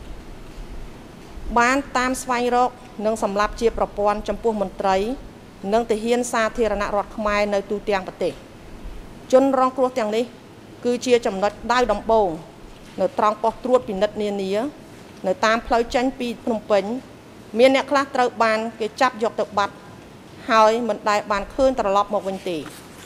បានតាមស្វែងរកនិងសម្លាប់ជាប្រព័ន្ធចំពោះមន្ត្រីនិងទាហានសាធារណរដ្ឋខ្មែរនៅទូទាំងប្រទេសជនរងគ្រោះទាំងនេះគឺជាចំណុចដៅដំបូងនៅត្រង់ប៉ុស្តិ៍ត្រួតពិនិត្យនានានៅតាមផ្លូវចេញពីភ្នំពេញមានអ្នកខ្លះត្រូវបានគេចាប់យកទៅបាត់ហើយមិនដែលបានឃើញត្រឡប់មកវិញទេ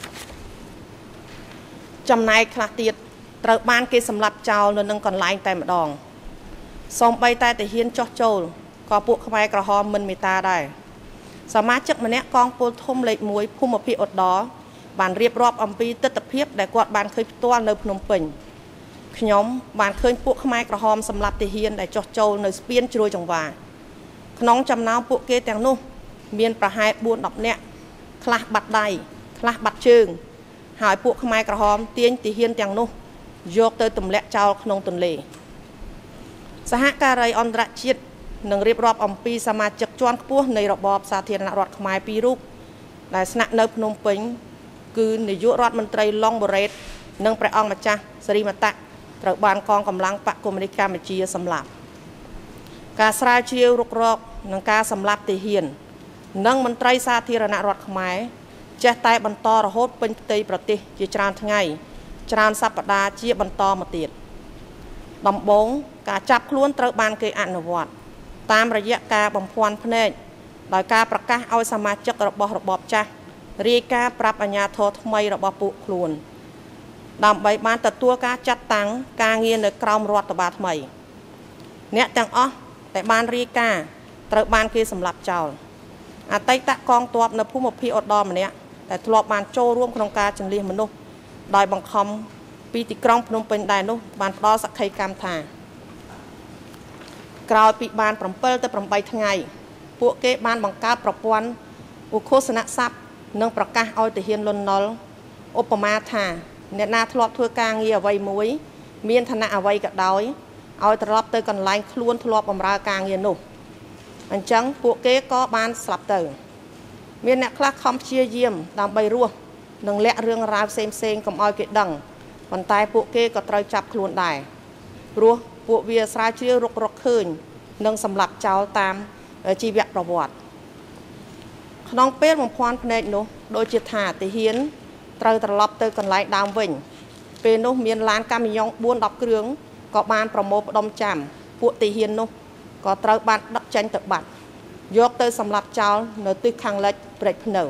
ចំណែកខ្លះទៀតត្រូវបានគេសម្លាប់ចោលនៅនឹងកន្លែងតែម្ដងសូម្បីតែទាហានចោះចូលក៏ពួកខ្មែរក្រហមមិនមេត្តាដែរសមាជិកម្នាក់កងពលធំលេខមួយភូមិភាគឧត្តរបានរៀបរាប់អំពីទស្សនវិជ្ជាដែលគាត់បានឃើញផ្ទាល់នៅភ្នំពេញខ្ញុំបានឃើញពួកខ្មែរក្រហមសម្លាប់ទាហានដែលចោះចូលនៅស្ពានជ្រោយចង្វាក្នុងចំណោមពួកគេទាំងនោះមានប្រហែលបួន ដប់នាក់ខ្លះបាត់ដៃខ្លះបាត់ជើងហើយពួកខ្មែរក្រហមទាញទាហានទាំងនោះយកទៅទម្លាក់ចោលក្នុងទន្លេសហការីអន្តរជាតិនឹងរៀបរាប់អំពីសមាជិកជាន់ខ្ពស់នៃរបបសាធារណរដ្ឋខ្មែរពីររូបដែលស្នាក់នៅភ្នំពេញគឺនាយករដ្ឋមន្ត្រីឡុងបូរ៉េតនិងព្រះអង្គម្ចាស់សិរិមតៈត្រូវបានកងកម្លាំងបកកុម្មុយនីសកម្ពុជាសម្លាប់ការស្រាវជ្រាវរុករកនិងការសម្លាប់ទាហាននិងមន្ត្រីសាធារណរដ្ឋខ្មែរចេះតែបន្តរហូតពេញផ្ទៃប្រទេសជាច្រើនថ្ងៃច្រើនសប្តាហ៍ជាបន្តមកទៀតដំបូងការចាប់ខ្លួនត្រូវបានគេអនុវត្តតាមរយៈការបំភាន់ភ្នែកដោយការប្រកាសឲ្យសមាជិករបស់របបចាស់រាយការណ៍ប្រាប់អាជ្ញាធរថ្មីរបស់ពួកខ្លួនដើម្បីបានទទួលការចាត់តាំងការងារនៅក្រោមរដ្ឋបាលថ្មីអ្នកទាំងអស់ដែលបានរាយការណ៍ត្រូវបានគេសម្លាប់ចោលអតីតកងទ័ពនៅភូមិភាគឧត្តរម្នាក់ដែលធ្លាប់បានចូលរួមក្នុងការជន្លៀសមនុស្សដោយបង្ខំពីទីក្រុងភ្នំពេញដែរនោះបានផ្ដល់សក្ខីកម្មថាក្រោយពីបាន7ទៅ8ថ្ងៃពួកគេបានបង្កើតប្រព័ន្ធឧឃោសនស័ព្ទនិងប្រកាសឲ្យទាហានលន់ណុលឧបមាថាអ្នកណាធ្លាប់ធ្វើការងារអ្វីមួយមានឋានៈអ្វីក៏ដោយឲ្យត្រឡប់ទៅកន្លែងខ្លួនធ្លាប់បម្រើការងារនោះអញ្ចឹងពួកគេក៏បានស្លាប់ទៅមានអ្នកខ្លះខំព្យាយាមដើម្បីរស់និងលាក់រឿងរ៉ាវផ្សេងផ្សេងកុំឲ្យគេដឹងប៉ុន្តែពួកគេក៏ត្រូវចាប់ខ្លួនដែរព្រោះពួកវាស្រាវជ្រាវរុករកឃើញនិងសម្លាប់ចោលតាមជីវប្រវត្តិក្នុងពេលបំភាន់ភ្នែកនោះដូចជាថាទាហានត្រូវត្រឡប់ទៅកន្លែងដើមវិញពេលនោះមានឡានកាមីយ៉ុងបួនដប់គ្រឿងក៏បានប្រមូលផ្ដុំចាំពួកទាហាននោះក៏ត្រូវបានដឹកចេញទៅបាត់យកទៅសម្លាប់ចោលនៅទិសខាងលិចព្រែកភ្នៅ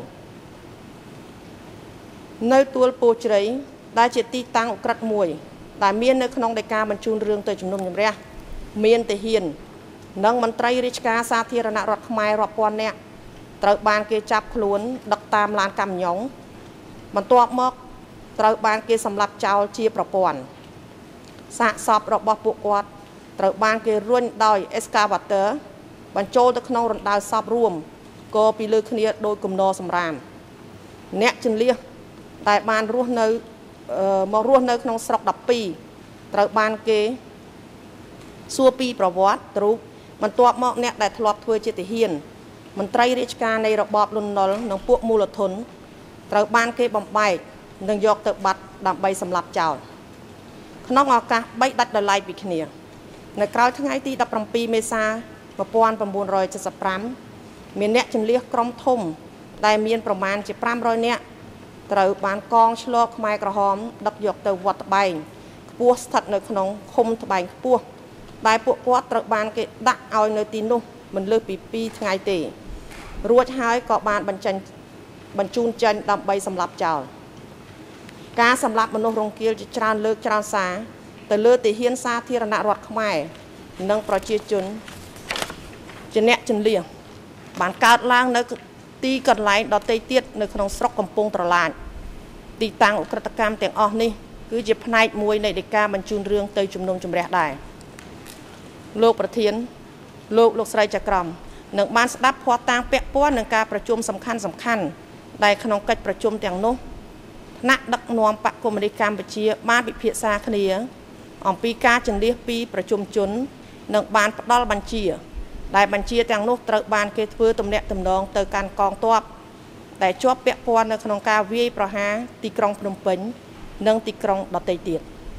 នៅទួលពោជ្រៃដែលជាទីតាំងឧក្រិដ្ឋមួយដែលមាននៅក្នុងដីកាបញ្ជូនរឿងទៅជំនុំជម្រះមានទាហាននិងមន្ត្រីរាជការសាធារណរដ្ឋខ្មែររាប់ពាន់នាក់ត្រូវបានគេចាប់ខ្លួនដឹកតាមឡានកាមីយ៉ុងបន្ទាប់មកត្រូវបានគេសម្លាប់ចោលជាប្រព័ន្ធសាកសពរបស់ពួកគាត់ត្រូវបានគេរុញដោយ excavator បញ្ចូលទៅក្នុងរណ្ដៅសពរួមក៏ពីលើគ្នាដោយគំនរសម្រាមអ្នកជន្លៀសដែលបានរស់នៅមករស់នៅក្នុងស្រុកដប់ពីរត្រូវបានគេសួរពីប្រវត្តិរូបបន្ទាប់មកអ្នកដែលធ្លាប់ធ្វើជាទាហានមន្ត្រីរាជការនៃរបបលន់នល់និងពួកមូលធនត្រូវបានគេបំបែកនិងយកទៅបាត់ដើម្បីសម្លាប់ចោលក្នុងឱកាសបីដាច់ដោយឡែកពីគ្នានៅក្រោយថ្ងៃទីដប់ប្រាំពីរមេសា១៩៧៥មានអ្នកជម្លៀសក្រុមធំដែលមានប្រមាណជាប្រាំរយនាក់ត្រូវបានកងឆ្លងខ្មែរក្រហមដឹកយកទៅវត្តត្បែងខ្ពស់ស្ថិតនៅក្នុងឃុំត្បែងខ្ពស់ដែលពួកគាត់ត្រូវបានគេដាក់ឲ្យនៅទីនោះមិនលើសពីពីរថ្ងៃទេរួចហើយក៏បានបញ្ចេញបញ្ជូនចេញដើម្បីសម្លាប់ចោលការសម្លាប់មនុស្សរង្គាលជាច្រើនលើកច្រើនសារទៅលើទាហានសាធារណរដ្ឋខ្មែរនិងប្រជាជនជាអ្នកជន្លៀសបានកើតឡើងនៅទីកន្លែងដទៃទៀតនៅក្នុងស្រុកកំពង់ត្រឡាចទីតាំងឧក្រិដ្ឋកម្មទាំងអស់នេះគឺជាផ្នែកមួយនៃដីកាបញ្ជូនរឿងទៅជំនុំជម្រះដែរលោកប្រធានលោកលោកស្រីចក្រមនឹងបានស្ដាប់ភស្តុតាងពាក់ព័ន្ធនឹងការប្រជុំសំខាន់សំខាន់ដែលក្នុងកិច្ចប្រជុំទាំងនោះថ្នាក់ដឹកនាំបកកុម្មុយនីសកម្ពុជាបានពិភាក្សាគ្នាអំពីការជន្លៀសពីប្រជុំជននិងបានផ្ដល់បញ្ជាដែលបញ្ជាទាំងនោះត្រូវបានគេធ្វើទំនាក់ទំនងទៅកាន់កងទ័ពដែលជាប់ពាក់ព័ន្ធនៅក្នុងការវាយប្រហារទីក្រុងភ្នំពេញនិងទីក្រុងដទៃទៀត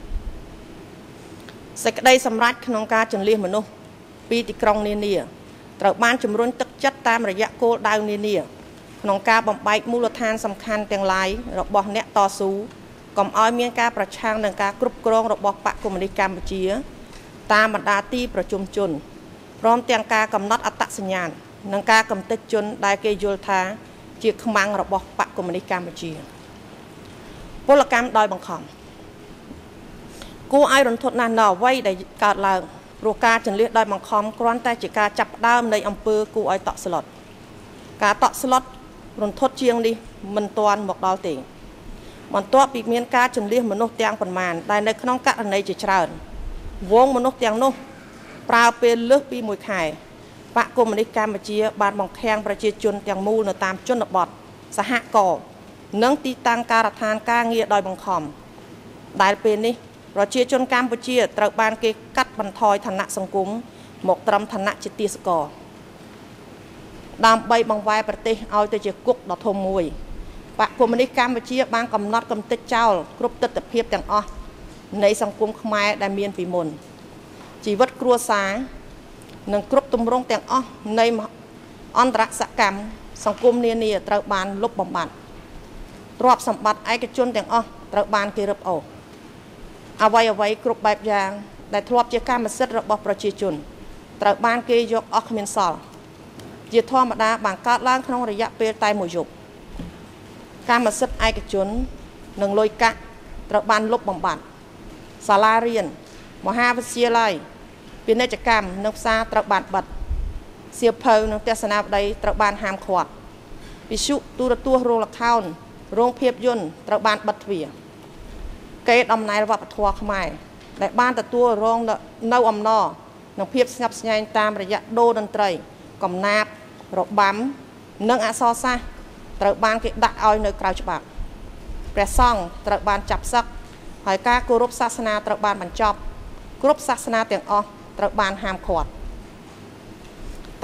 សេចក្តីសម្រេចក្នុងការជន្លៀសមនុស្សពីទីក្រុងនានាត្រូវបានជំរុញទឹកចិត្តតាមរយៈគោលដៅនានាក្នុងការបំបែកមូលដ្ឋានសំខាន់ទាំងឡាយរបស់អ្នកតស៊ូកុំឲ្យមានការប្រឆាំងនឹងការគ្រប់គ្រងរបស់បកកុម្មុយនីសកម្ពុជាតាមបណ្ដាទីប្រជុំជនព្រមទាំងការកំណត់អត្តសញ្ញាណនិងការកំទេចជនដែលគេយល់ថាជាខ្មាំងរបស់បកកុម្មុយនីសកម្ពុជាពលកម្មដោយបង្ខំគួរឲ្យរន្ធត់ណាស់នៅអ្វីដែលកើតឡើងព្រោះការជន្លៀសដោយបង្ខំគ្រាន់តែជាការចាប់ផ្ដើមនៃអំពើគួរឲ្យតក់ស្លុតការតក់ស្លុតរន្ធត់ជាងនេះមិនទាន់មកដល់ទេបន្ទាប់ពីមានការជន្លៀសមនុស្សទាំងប៉ុន្មានដែលនៅក្នុងករណីជាច្រើនវងមនុស្សទាំងនោះប្រើពេលលើសពីមួយខែបកកុម្មុយនីសកម្ពុជាបានបង្ខាំងប្រជាជនទាំងមូលនៅតាមជនបទសហគមន៍និងទីតាំងការដ្ឋានការងារដោយបង្ខំដែលពេលនេះប្រជាជនកម្ពុជាត្រូវបានគេកាត់បន្ថយឋានៈសង្គមមកត្រឹមឋានៈជាទាសករដើម្បីបង្វែរប្រទេសឲ្យទៅជាគុកដ៏ធំមួយបកកុម្មុយនីសកម្ពុជាបានកំណត់កំទេចចោលគ្រប់ទិដ្ឋភាពទាំងអស់នៃសង្គមខ្មែរដែលមានពីមុនជីវិតគ្រួសារនិងគ្រប់ទម្រង់ទាំងអស់នៃអន្តរសកម្មសង្គមនានាត្រូវបានលុបបំបាត់ទ្រព្យសម្បត្តិឯកជនទាំងអស់ត្រូវបានគេរឹបអូសអ្វីអ្វីគ្រប់បែបយ៉ាងដែលធ្លាប់ជាកម្មសិទ្ធិរបស់ប្រជាជនត្រូវបានគេយកអស់គ្មានសល់ជាធម្មតាបានកើតឡើងក្នុងរយៈពេលតែមួយយប់កម្មសិទ្ធិឯកជននិងលុយកាក់ត្រូវបានលុបបំបាត់សាលារៀនមហាវិទ្យាល័យពាណិជ្ជកម្មនិងផ្សារត្រូវបានបិទសៀវភៅនិងទស្សនាវដ្តីត្រូវបានហាមឃាត់វិទ្យុទូរទស្សន៍រោងល្ខោនរោងភាពយន្តត្រូវបានបិទទ្វារកេរដំណែលវប្បធម៌ខ្មែរដែលបានទទួលរងនៅអំណរនិងភាពស្ញប់ស្ញែងតាមរយៈដូរតន្ត្រីកំណាព្យរបាំនិងអក្សរសាស្ត្រត្រូវបានគេដាក់ឲ្យនៅក្រៅច្បាប់ព្រះសង្ឃត្រូវបានចាប់សឹកហើយការគោរពសាសនាត្រូវបានបញ្ចប់គ្រប់សាសនាទាំងអស់ត្រូវបានហាមឃាត់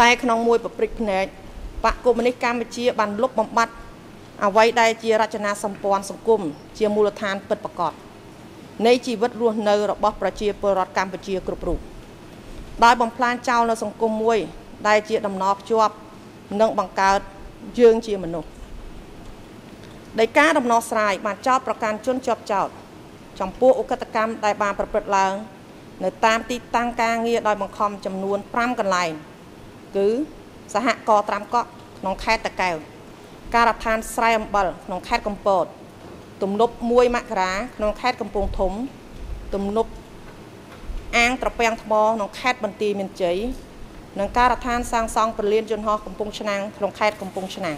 តែក្នុងមួយប្រព្រឹត្តភ្នែកបកកុម្មុយនីសកម្ពុជាបានលុបបំបាត់អ្វីដែលជារចនាសម្ព័ន្ធសង្គមជាមូលដ្ឋានពិតប្រាកដនៃជីវិតរស់នៅរបស់ប្រជាពលរដ្ឋកម្ពុជាគ្រប់រូបដោយបំផ្លាញចោលនៅសង្គមមួយដែលជាដំណរភ្ជាប់និងបង្កើតយើងជាមនុស្សដោយការដំណោះស្រាយបានចោទប្រកាន់ជនជាប់ចោទចំពោះឧក្រិដ្ឋកម្មដែលបានប្រព្រឹត្តឡើងនៅតាមទីតាំងការងារដោយបង្ខំចំនួនប្រាំកន្លែងគឺសហគមន៍ត្រាំកក់ក្នុងខេត្តតាកែវការដ្ឋានស្រែអំបិលក្នុងខេត្តកំពតទំនប់មួយមករាក្នុងខេត្តកំពង់ធំទំនប់អាងត្រពាំងថ្មក្នុងខេត្តបន្ទាយមានជ័យនិងការដ្ឋានសាងសង់ពលានយន្តហោះកំពង់ឆ្នាំងក្នុងខេត្តកំពង់ឆ្នាំង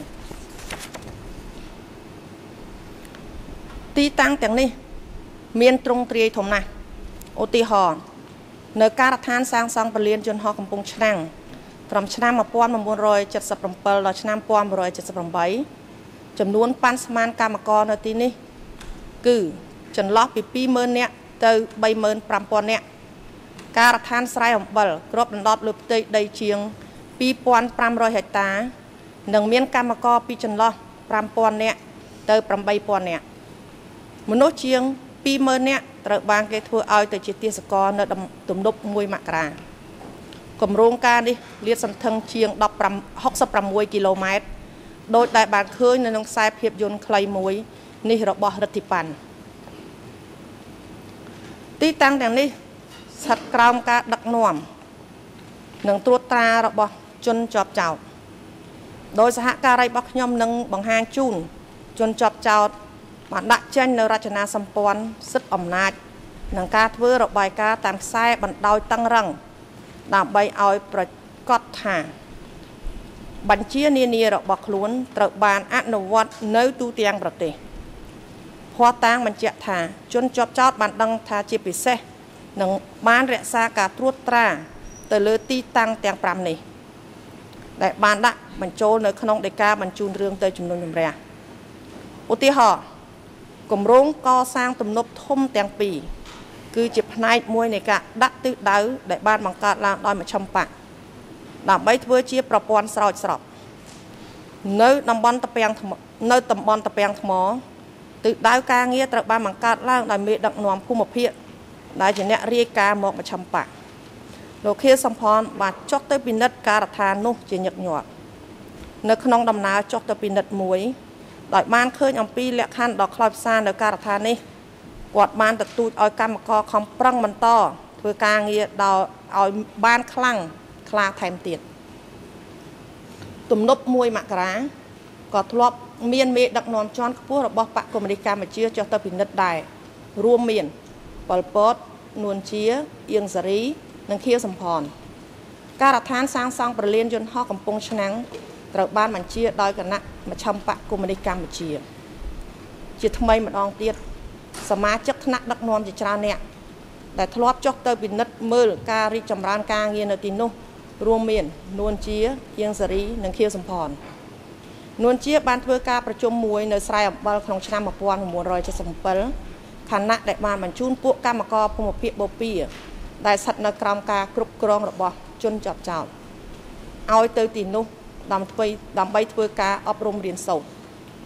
ទីតាំងទាំងនេះមានទ្រង់ទ្រាយធំណាស់ឧទាហរណ៍នៅការដ្ឋានសាងសង់ពលានយន្តហោះកំពង់ឆ្នាំងត្រឹមឆ្នាំmột nghìn chín trăm七十七ដល់ឆ្នាំmột nghìn chín trăm七十八ចំនួនប៉ាន់ស្មានកម្មករនៅទីនេះគឺចន្លោះពីពីរម៉ឺននាក់ទៅបីម៉ឺនប្រាំពាន់នាក់ការដ្ឋានស្រែអំបិលគ្របដណ្ដប់លើផ្ទៃដីជាងពីរពាន់ប្រាំរយហិកតានិងមានកម្មករពីចន្លោះប្រាំពាន់នាក់ទៅប្រាំបីពាន់នាក់មនុស្សជាងពីរម៉ឺននាក់ត្រូវបានគេធ្វើឲ្យទៅជាទេសចរនៅទំនប់មួយមករាគម្រោងការនេះលាតសន្ធឹងជាងហុកសិបប្រាំមួយគីឡូម៉ែត្រដោយដែលបានឃើញនៅក្នុងខ្សែភាពយន្តខ្លីមួយនេះរបស់រដ្ឋាភិបាលទីតាំងទាំងនេះស្ថិតក្រោមការដឹកនាំនិងត្រួតត្រារបស់ជនជាប់ចោទដោយសហការីរបស់ខ្ញុំនឹងបង្ហាញជូនជនជាប់ចោទបានដាក់ចេញនៅរចនាសម្ព័ន្ធសិទ្ធិអំណាចនិងការធ្វើរបាយការណ៍តាមខ្សែបណ្ដោយតឹងរឹងដើម្បីឲ្យប្រកាសថាបញ្ជានានារបស់ខ្លួនត្រូវបានអនុវត្តនៅទូទាំងប្រទេសភស្តុតាងបញ្ជាក់ថាជនជាប់ចោទបានដឹងថាជាពិសេសនឹងបានរក្សាការត្រួតត្រាទៅលើទីតាំងទាំងប្រាំនេះដែលបានដាក់បញ្ចូលនៅក្នុងដីកាបញ្ជូនរឿងទៅជំនុំជម្រះឧទាហរណ៍គម្រោងកសាងទំនប់ធំទាំងពីរគឺជាផ្នែកមួយនៃការដាក់ទិសដៅដែលបានបង្កើតឡើងដោយមជ្ឈិមបកដើម្បីធ្វើជាប្រព័ន្ធស្រោចស្រពនៅតំបន់តាពាំងថ្មនៅតំបន់តាពាំងថ្មទិសដៅការងារត្រូវបានបង្កើតឡើងដោយមេដឹកនាំភូមិភាគដែលជាអ្នករាយការណ៍មកមជ្ឈិមបកលោកខៀវសំផនបានចុះទៅពិនិត្យការដ្ឋាននោះជាញឹកញាប់នៅក្នុងដំណើរចុះទៅពិនិត្យមួយដោយបានឃើញអំពីលក្ខខណ្ឌដ៏ខ្លោចផ្សានៅការដ្ឋាននេះគាត់បានទទូចឲ្យកម្មករខំប្រឹងបន្តធ្វើការងារដល់ឲ្យបានខ្លាំងខ្លាថែមទៀតទំនប់មួយមករាក៏ធ្លាប់មានមេដឹកនាំជាន់ខ្ពស់របស់បកកុម្មុយនីសកម្ពុជាចុះទៅពិនិត្យដែររួមមានប៉ុលពតនួនជាអៀងសារីនិងខៀវសំផនការដ្ឋានសាងសង់ប្រលានយន្តហោះកំពង់ឆ្នាំងត្រូវបានបញ្ជាដោយគណៈមជ្ឈិមបកកុម្មុយនីសកម្ពុជាជាថ្មីម្ដងទៀតសមាជិកថ្នាក់ដឹកនាំជាច្រើនអ្នកដែលធ្លាប់ចុះទៅពិនិត្យមើលការរីកចម្រើនការងារនៅទីនោះរួមមាននួនជាអៀងសារីនិងខៀវសំផននួនជាបានធ្វើការប្រជុំមួយនៅស្រែអំបិលក្នុងឆ្នាំmột nghìn chín trăm七十七ខណៈដែលបានបញ្ជូនពួកកម្មករភូមិភាគបូព៌ាដែលស្ថិតនៅក្រោមការគ្រប់គ្រងរបស់ជនជាប់ចោទឲ្យទៅទីនោះដើម្បីដើម្បីធ្វើការអប់រំរៀនសូត្រ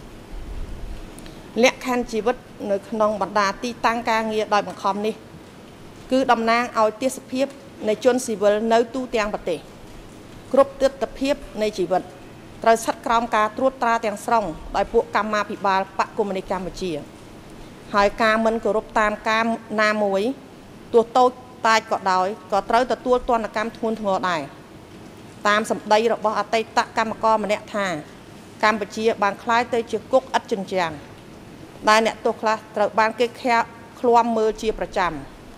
លក្ខខណ្ឌជីវិតនៅក្នុងបណ្ដាទីតាំងការងារដោយបង្ខំនេះគឺតំណាងឲ្យទេសភាពនៃជនស៊ីវិលនៅទូទាំងប្រទេសគ្រប់ទិដ្ឋភាពនៃជីវិតត្រូវស្ថិតក្រោមការត្រួតត្រាទាំងស្រុងដោយពួកកម្មាភិបាលបកកុម្មុយនីសកម្ពុជាហើយការមិនគោរពតាមការណាមួយទោះតូចតាចក៏ដោយក៏ត្រូវទទួលទណ្ឌកម្មធ្ងន់ធ្ងរដែរតាមសម្ដីរបស់អតីតកម្មករម្នាក់ថាកម្ពុជាបានក្លាយទៅជាគុកឥតជញ្ជាំងដែលអ្នកទោសខ្លះត្រូវបានគេឃ្លាំមើលជាប្រចាំ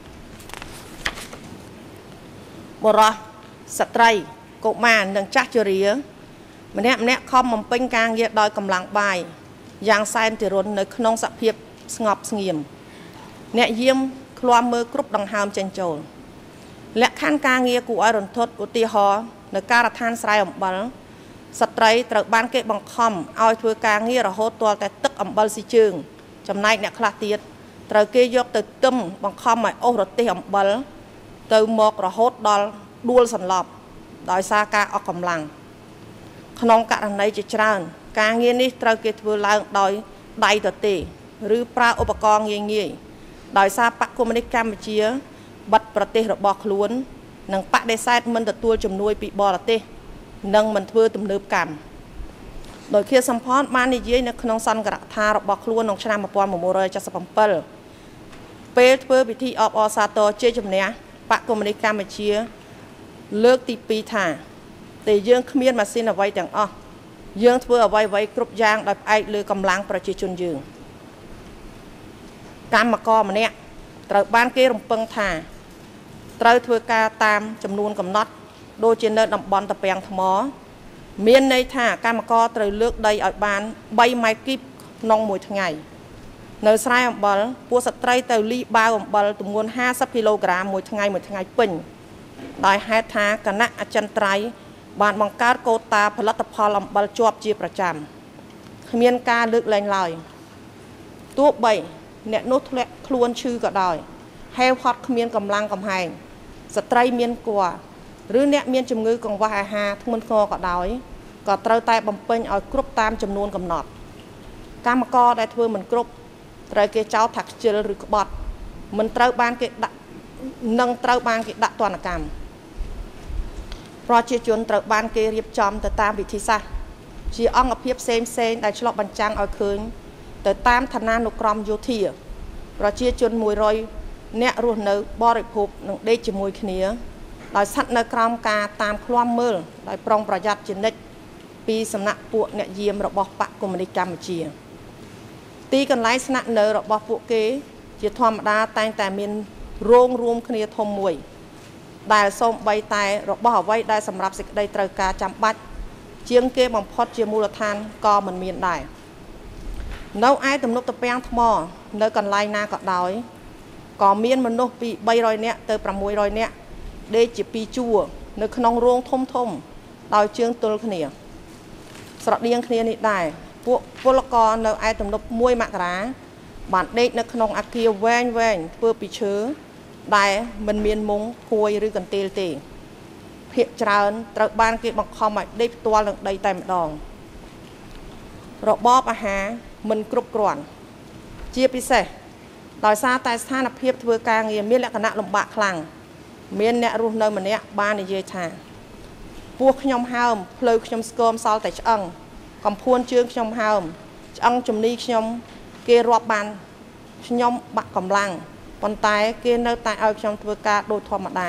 បរិសុទ្ធស្ត្រីកុមារនិងចាស់ជរាម្នាក់ម្នាក់ខំបំពេញការងារដោយកម្លាំងបាយយ៉ាងសែនទរុណនៅក្នុងសភាពស្ងប់ស្ងៀមអ្នកយាមឃ្លាំមើលគ្រប់ដង្ហើមចេញចូលលក្ខខណ្ឌការងារគួរឲ្យរន្ធត់ឧទាហរណ៍នៅការដ្ឋានស្រែអំបិលស្ត្រីត្រូវបានគេបង្ខំឲ្យធ្វើការងាររហូតទាល់តែទឹកអំបិលស៊ីជើងចំណែកអ្នកខ្លះទៀតត្រូវគេយកទៅទឹមបង្ខំឲ្យអូសរទេសអំបិលទៅមករហូតដល់ដួលសន្លប់ដោយសារការអស់កម្លាំងក្នុងករណីជាច្រើនការងារនេះត្រូវគេធ្វើឡើងដោយដៃទទេឬប្រើឧបករណ៍ងាយងាយដោយសារបកកុម្មុយនីសកម្ពុជាបិទប្រទេសរបស់ខ្លួននិងបដិសេធមិនទទួលជំនួយពីបរទេសនិងមិនធ្វើទំនើបកម្មដោយខៀវសំផនបាននិយាយនៅក្នុងសន្និសីទថារបស់ខ្លួនក្នុងឆ្នាំmột nghìn chín trăm bảy mươi bảyពេលធ្វើពិធីអបអរសាទរជ័យជំនះបកកុម្មុយនីសកម្ពុជាលើកទីពីរថាតែយើងគ្មានម៉ាស៊ីនអ្វីទាំងអស់យើងធ្វើអ្វីអ្វីគ្រប់យ៉ាងដោយផ្អែកលើកម្លាំងប្រជាជនយើងកម្មករម្នាក់ត្រូវបានគេរំពឹងថាត្រូវធ្វើការតាមចំនួនកំណត់ដូចជានៅតំបន់តាពាំងថ្មមានន័យថាកម្មករត្រូវលើកដីឲ្យបាន3ម៉ែត្រគីបក្នុងមួយថ្ងៃនៅស្រែអំបិលពួកស្ត្រីទៅលីបាវអំបិលទម្ងន់ห้าสิบគីឡូក្រាមមួយថ្ងៃមួយថ្ងៃពេញដោយហេតុថាគណៈអចិន្ត្រៃយ៍បានបង្កើតកូតាផលិតផលអំបិលជាប់ជាប្រចាំគ្មានការលើកលែងឡើយទោះបីអ្នកនោះធ្លាក់ខ្លួនឈឺក៏ដោយហេវហត់គ្មានកម្លាំងកំហែងស្ត្រីមានគួរឬអ្នកមានជំងឺកង្វះអាហារធ្ងន់ធ្ងរក៏ដោយក៏ត្រូវតែបំពេញឲ្យគ្រប់តាមចំនួនកំណត់កម្មករដែលធ្វើមិនគ្រប់ត្រូវគេចោទថាខ្ជិលឬក្បត់មិនត្រូវបានគេដាក់នឹងត្រូវបានគេដាក់ទណ្ឌកម្មប្រជាជនត្រូវបានគេរៀបចំទៅតាមវិធីសាស្ត្រជាអង្គភាពផ្សេងផ្សេងដែលឆ្លុះបញ្ចាំងឲ្យឃើញទៅតាមឋានានុក្រមយោធាប្រជាជនមួយរយអ្នករស់នៅបរិភោគនិងដេកជាមួយគ្នាដោយស្ថិតនៅក្រោមការតាមឃ្លាំមើលដោយប្រុងប្រយ័ត្នជានិច្ចពីសំណាក់ពួកអ្នកយាមរបស់បកកុម្មុយនីសកម្ពុជាទីកន្លែងស្នាក់នៅរបស់ពួកគេជាធម្មតាតែងតែមានរោងរួមគ្នាធំមួយដែលសូម្បីតែរបស់អ្វីដែលសម្រាប់សេចក្តីត្រូវការចាំបាច់ជាងគេបំផុតជាមូលដ្ឋានក៏មិនមានដែរនៅឯទំនប់តាពាំងថ្មនៅកន្លែងណាក៏ដោយក៏មានមនុស្សពីបីរយនាក់ទៅប្រាំមួយរយនាក់ដេកជាពីរជួរនៅក្នុងរោងធំធំដោយជើងទល់គ្នាស្រដៀងគ្នានេះដែរពួកពលករនៅឯទំនប់មួយមករាបានដេកនៅក្នុងអគារវែងវែងធ្វើពីឈើដែលមិនមានមុងភួយឬកន្ទេលទេភាគច្រើនត្រូវបានគេបង្ខំឲ្យដេកផ្ទាល់នឹងដីតែម្ដងរបបអាហារមិនគ្រប់គ្រាន់ជាពិសេសដោយសារតែស្ថានភាពធ្វើការងារមានលក្ខណៈលំបាកខ្លាំងមានអ្នករស់នៅម្នាក់បាននិយាយថាពោះខ្ញុំហើមផ្លូវខ្ញុំស្គមសល់តែឆ្អឹងកំភួនជើងខ្ញុំហើមឆ្អឹងជំនីខ្ញុំគេរាប់បានខ្ញុំបាក់កម្លាំងប៉ុន្តែគេនៅតែឲ្យខ្ញុំធ្វើការដូចធម្មតា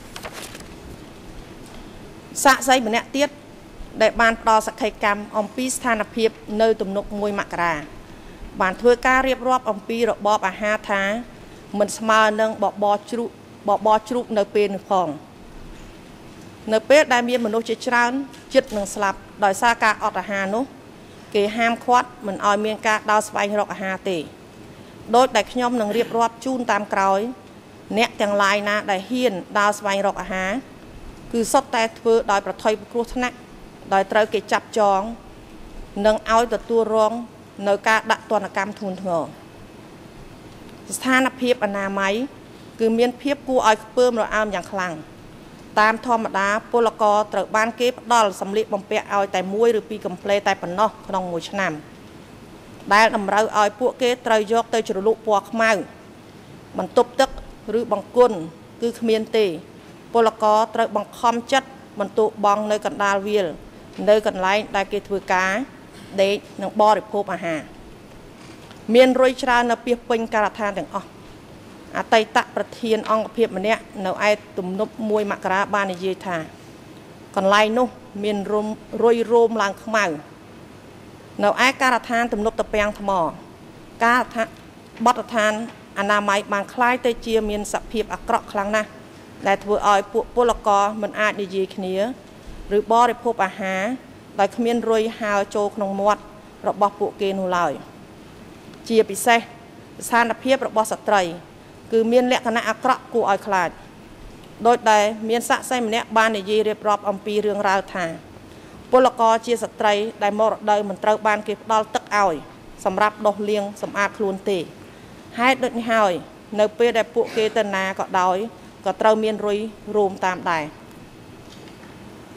សាក់សីម្នាក់ទៀតដែលបានផ្ដល់សក្ខីកម្មអំពីស្ថានភាពនៅទំនប់មួយមករាបានធ្វើការរៀបរាប់អំពីរបបអាហារថាមិនស្មើនឹងបបរជ្រូកបបរជ្រូកនៅពេលនេះផងនៅពេលដែលមានមនុស្សជាច្រើនចិត្តនឹងស្លាប់ដោយសារការអត់អាហារនោះគេហាមឃាត់មិនឲ្យមានការដើរស្វែងរកអាហារទេដោយដែលខ្ញុំនឹងរៀបរាប់ជូនតាមក្រោយអ្នកទាំងឡាយណាដែលហ៊ានដើរស្វែងរកអាហារគឺសុទ្ធតែធ្វើដោយប្រថុយគ្រោះថ្នាក់ដោយត្រូវគេចាប់ចងនិងឲ្យទទួលរងនៅការដាក់ទណ្ឌកម្មធ្ងន់ធ្ងរស្ថានភាពអនាម័យគឺមានភាពគួរឲ្យខ្ពើមរអើមយ៉ាងខ្លាំងតាមធម្មតាពលករត្រូវបានគេផ្ដល់សម្លៀកបំពាក់ឲ្យតែមួយឬពីរកំប្លេតែប៉ុណ្ណោះក្នុងមួយឆ្នាំដែលតម្រូវឲ្យពួកគេត្រូវយកទៅជ្រលក់ពណ៌ខ្មៅបន្ទប់ទឹកឬបង្គន់គឺគ្មានទេពលករត្រូវបង្ខំចិត្តបន្ទោបង់នៅកណ្ដាលវាលនៅកន្លែងដែលគេធ្វើការដេកនិងបរិភោគអាហារមានរុយច្រើននៅពាសពេញការដ្ឋានទាំងអស់អតីតប្រធានអង្គភិបម្នាក់នៅឯទំនប់មួយមករាបាននិយាយថាកន្លែងនោះមានរុំរុយរោមឡើងខ្មៅនៅឯការដ្ឋានទំនប់តាពាំងថ្មការដ្ឋានបទដ្ឋានអនាម័យបានคล้ายទៅជាមានសភាពអាក្រក់ខ្លាំងណាស់ដែលធ្វើឲ្យពួកពលករមិនអាចនិយាយគ្នាឬបរិភោគអាហារដោយគ្មានរុយហើរចូលក្នុងមាត់របស់ពួកគេនោះឡើយជាពិសេសស្ថានភាពរបស់ស្ត្រីគឺមានលក្ខណៈអាក្រក់គួរឲ្យខ្លាចដោយដែលមានសាក់សីម្នាក់បាននិយាយរៀបរាប់អំពីរឿងរ៉ាវថាពលករជាស្ត្រីដែលមករដូវមិនត្រូវបានគេផ្ដល់ទឹកឲ្យសម្រាប់ដុសលាងសម្អាតខ្លួនទេហេតុដូចនេះហើយនៅពេលដែលពួកគេទៅណាក៏ដោយក៏ត្រូវមានរុយរោមតាមដែរ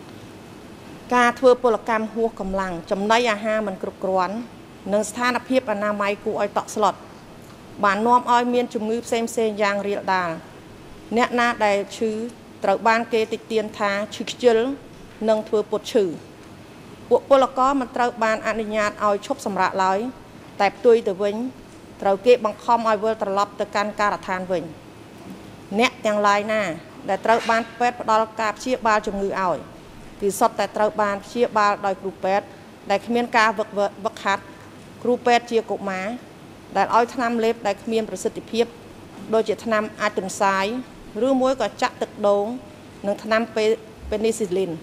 ការធ្វើពលកម្មហួសកម្លាំងចំណីអាហារមិនគ្រប់គ្រាន់និងស្ថានភាពអនាម័យគួរឲ្យតក់ស្លុតបាននាំឲ្យមានជំងឺផ្សេងផ្សេងយ៉ាងរាលដាលអ្នកណាដែលឈឺត្រូវបានគេតិទៀនថាឈឺខ្ជិលនិងធ្វើពុតឈឺពួកពលករមិនត្រូវបានអនុញ្ញាតឲ្យឈប់សម្រាកឡើយតែផ្ទុយទៅវិញត្រូវគេបង្ខំឲ្យវិលត្រឡប់ទៅកាន់ការដ្ឋានវិញអ្នកទាំងឡាយណាដែលត្រូវបានពេទ្យផ្ដល់ការព្យាបាលជំងឺឲ្យគឺសុទ្ធតែត្រូវបានព្យាបាលដោយគ្រូពេទ្យដែលគ្មានការវឹកវឹកហាត់គ្រូពេទ្យជាកុមារដែលឲ្យថ្នាំលេបដែលគ្មានប្រសិទ្ធភាពដូចជាថ្នាំអាតុនសាយឬមួយក៏ចាក់ទឹកដូងនិងថ្នាំពេនីស៊ីលីន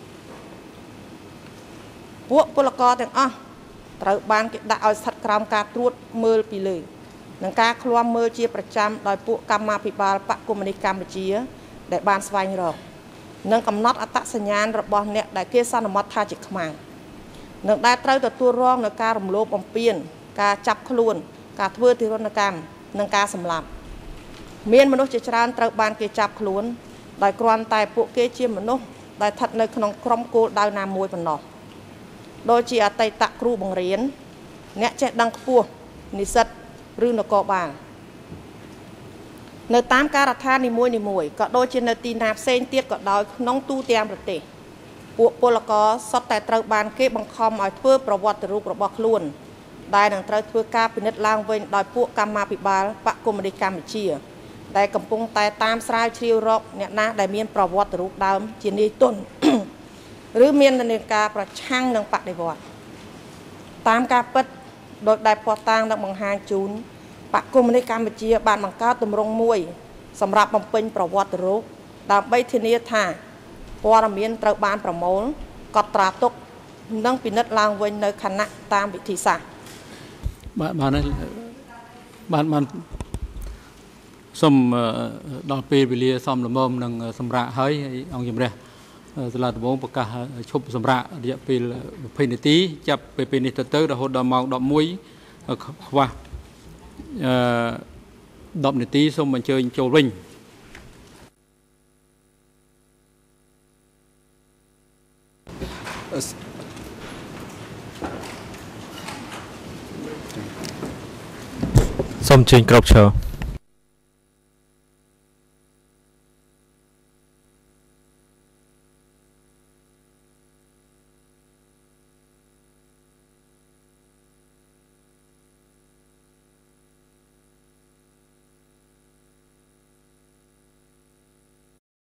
ពួកពលករទាំងអស់ត្រូវបានគេដាក់ឲ្យស្ថិតក្រោមការត្រួតមើលពីលើនិងការឃ្លាំមើលជាប្រចាំដោយពួកកម្មាភិបាលបកកុម្មុយនីសកម្ពុជាដែលបានស្វែងរកនិងកំណត់អត្តសញ្ញាណរបស់អ្នកដែលគេសន្មតថាជាខ្មាំងនិងដែលត្រូវទទួលរងនឹងការរំលោភបំពានការចាប់ខ្លួនការធ្វើទារុណកម្មនិងការសម្លាប់មានមនុស្សជាច្រើនត្រូវបានគេចាប់ខ្លួនដោយគ្រាន់តែពួកគេជាមនុស្សដែលស្ថិតនៅក្នុងក្រុមគោលដៅណាមួយប៉ុណ្ណោះដូចជាអតីតគ្រូបង្រៀនអ្នកចេះដឹងខ្ពស់និស្សិតឬនគរបាលនៅតាមការដ្ឋាននីមួយៗក៏ដូចជានៅទីណាផ្សេងទៀតក៏ដោយក្នុងទូទាំងប្រទេសពួកពលករសុទ្ធតែត្រូវបានគេបង្ខំឲ្យធ្វើប្រវត្តិរូបរបស់ខ្លួនដែលនឹងត្រូវធ្វើការពិនិត្យឡើងវិញដោយពួកកម្មាភិបាលបកកុម្មុយនីសកម្ពុជាដែលកំពុងតែតាមស្រាវជ្រាវរកអ្នកណាដែលមានប្រវត្តិរូបដើមជានាយទុនឬមាននានាការប្រឆាំងនឹងបដិវត្តតាមការពិតដោយដែលភ័ស្តុតាងនឹងបង្ហាញជូនបកកុម្មុយនីសកម្ពុជាបានបង្កើតទម្រង់មួយសម្រាប់បំពេញប្រវត្តិរូបដើម្បីធានាថាព័ត៌មានត្រូវបានប្រមូលកត់ត្រាទុកនិងពិនិត្យឡើងវិញនៅខណៈតាមវិធីសាស្ត្របាទបានបានបានសូមដល់ពេលវេលាសមល្មមនឹងសម្រាប់ហើយអង្គជំរះសាលាដំបងប្រកាសឈប់សម្រាប់រយៈពេលยี่สิบនាទីចាប់ពីពេលនេះទៅទៅរហូតដល់ម៉ោងដប់មួយខ្វះអឺដប់នាទីសូមអញ្ជើញចូលវិញសូមអញ្ជើញគ្រប់ឈរ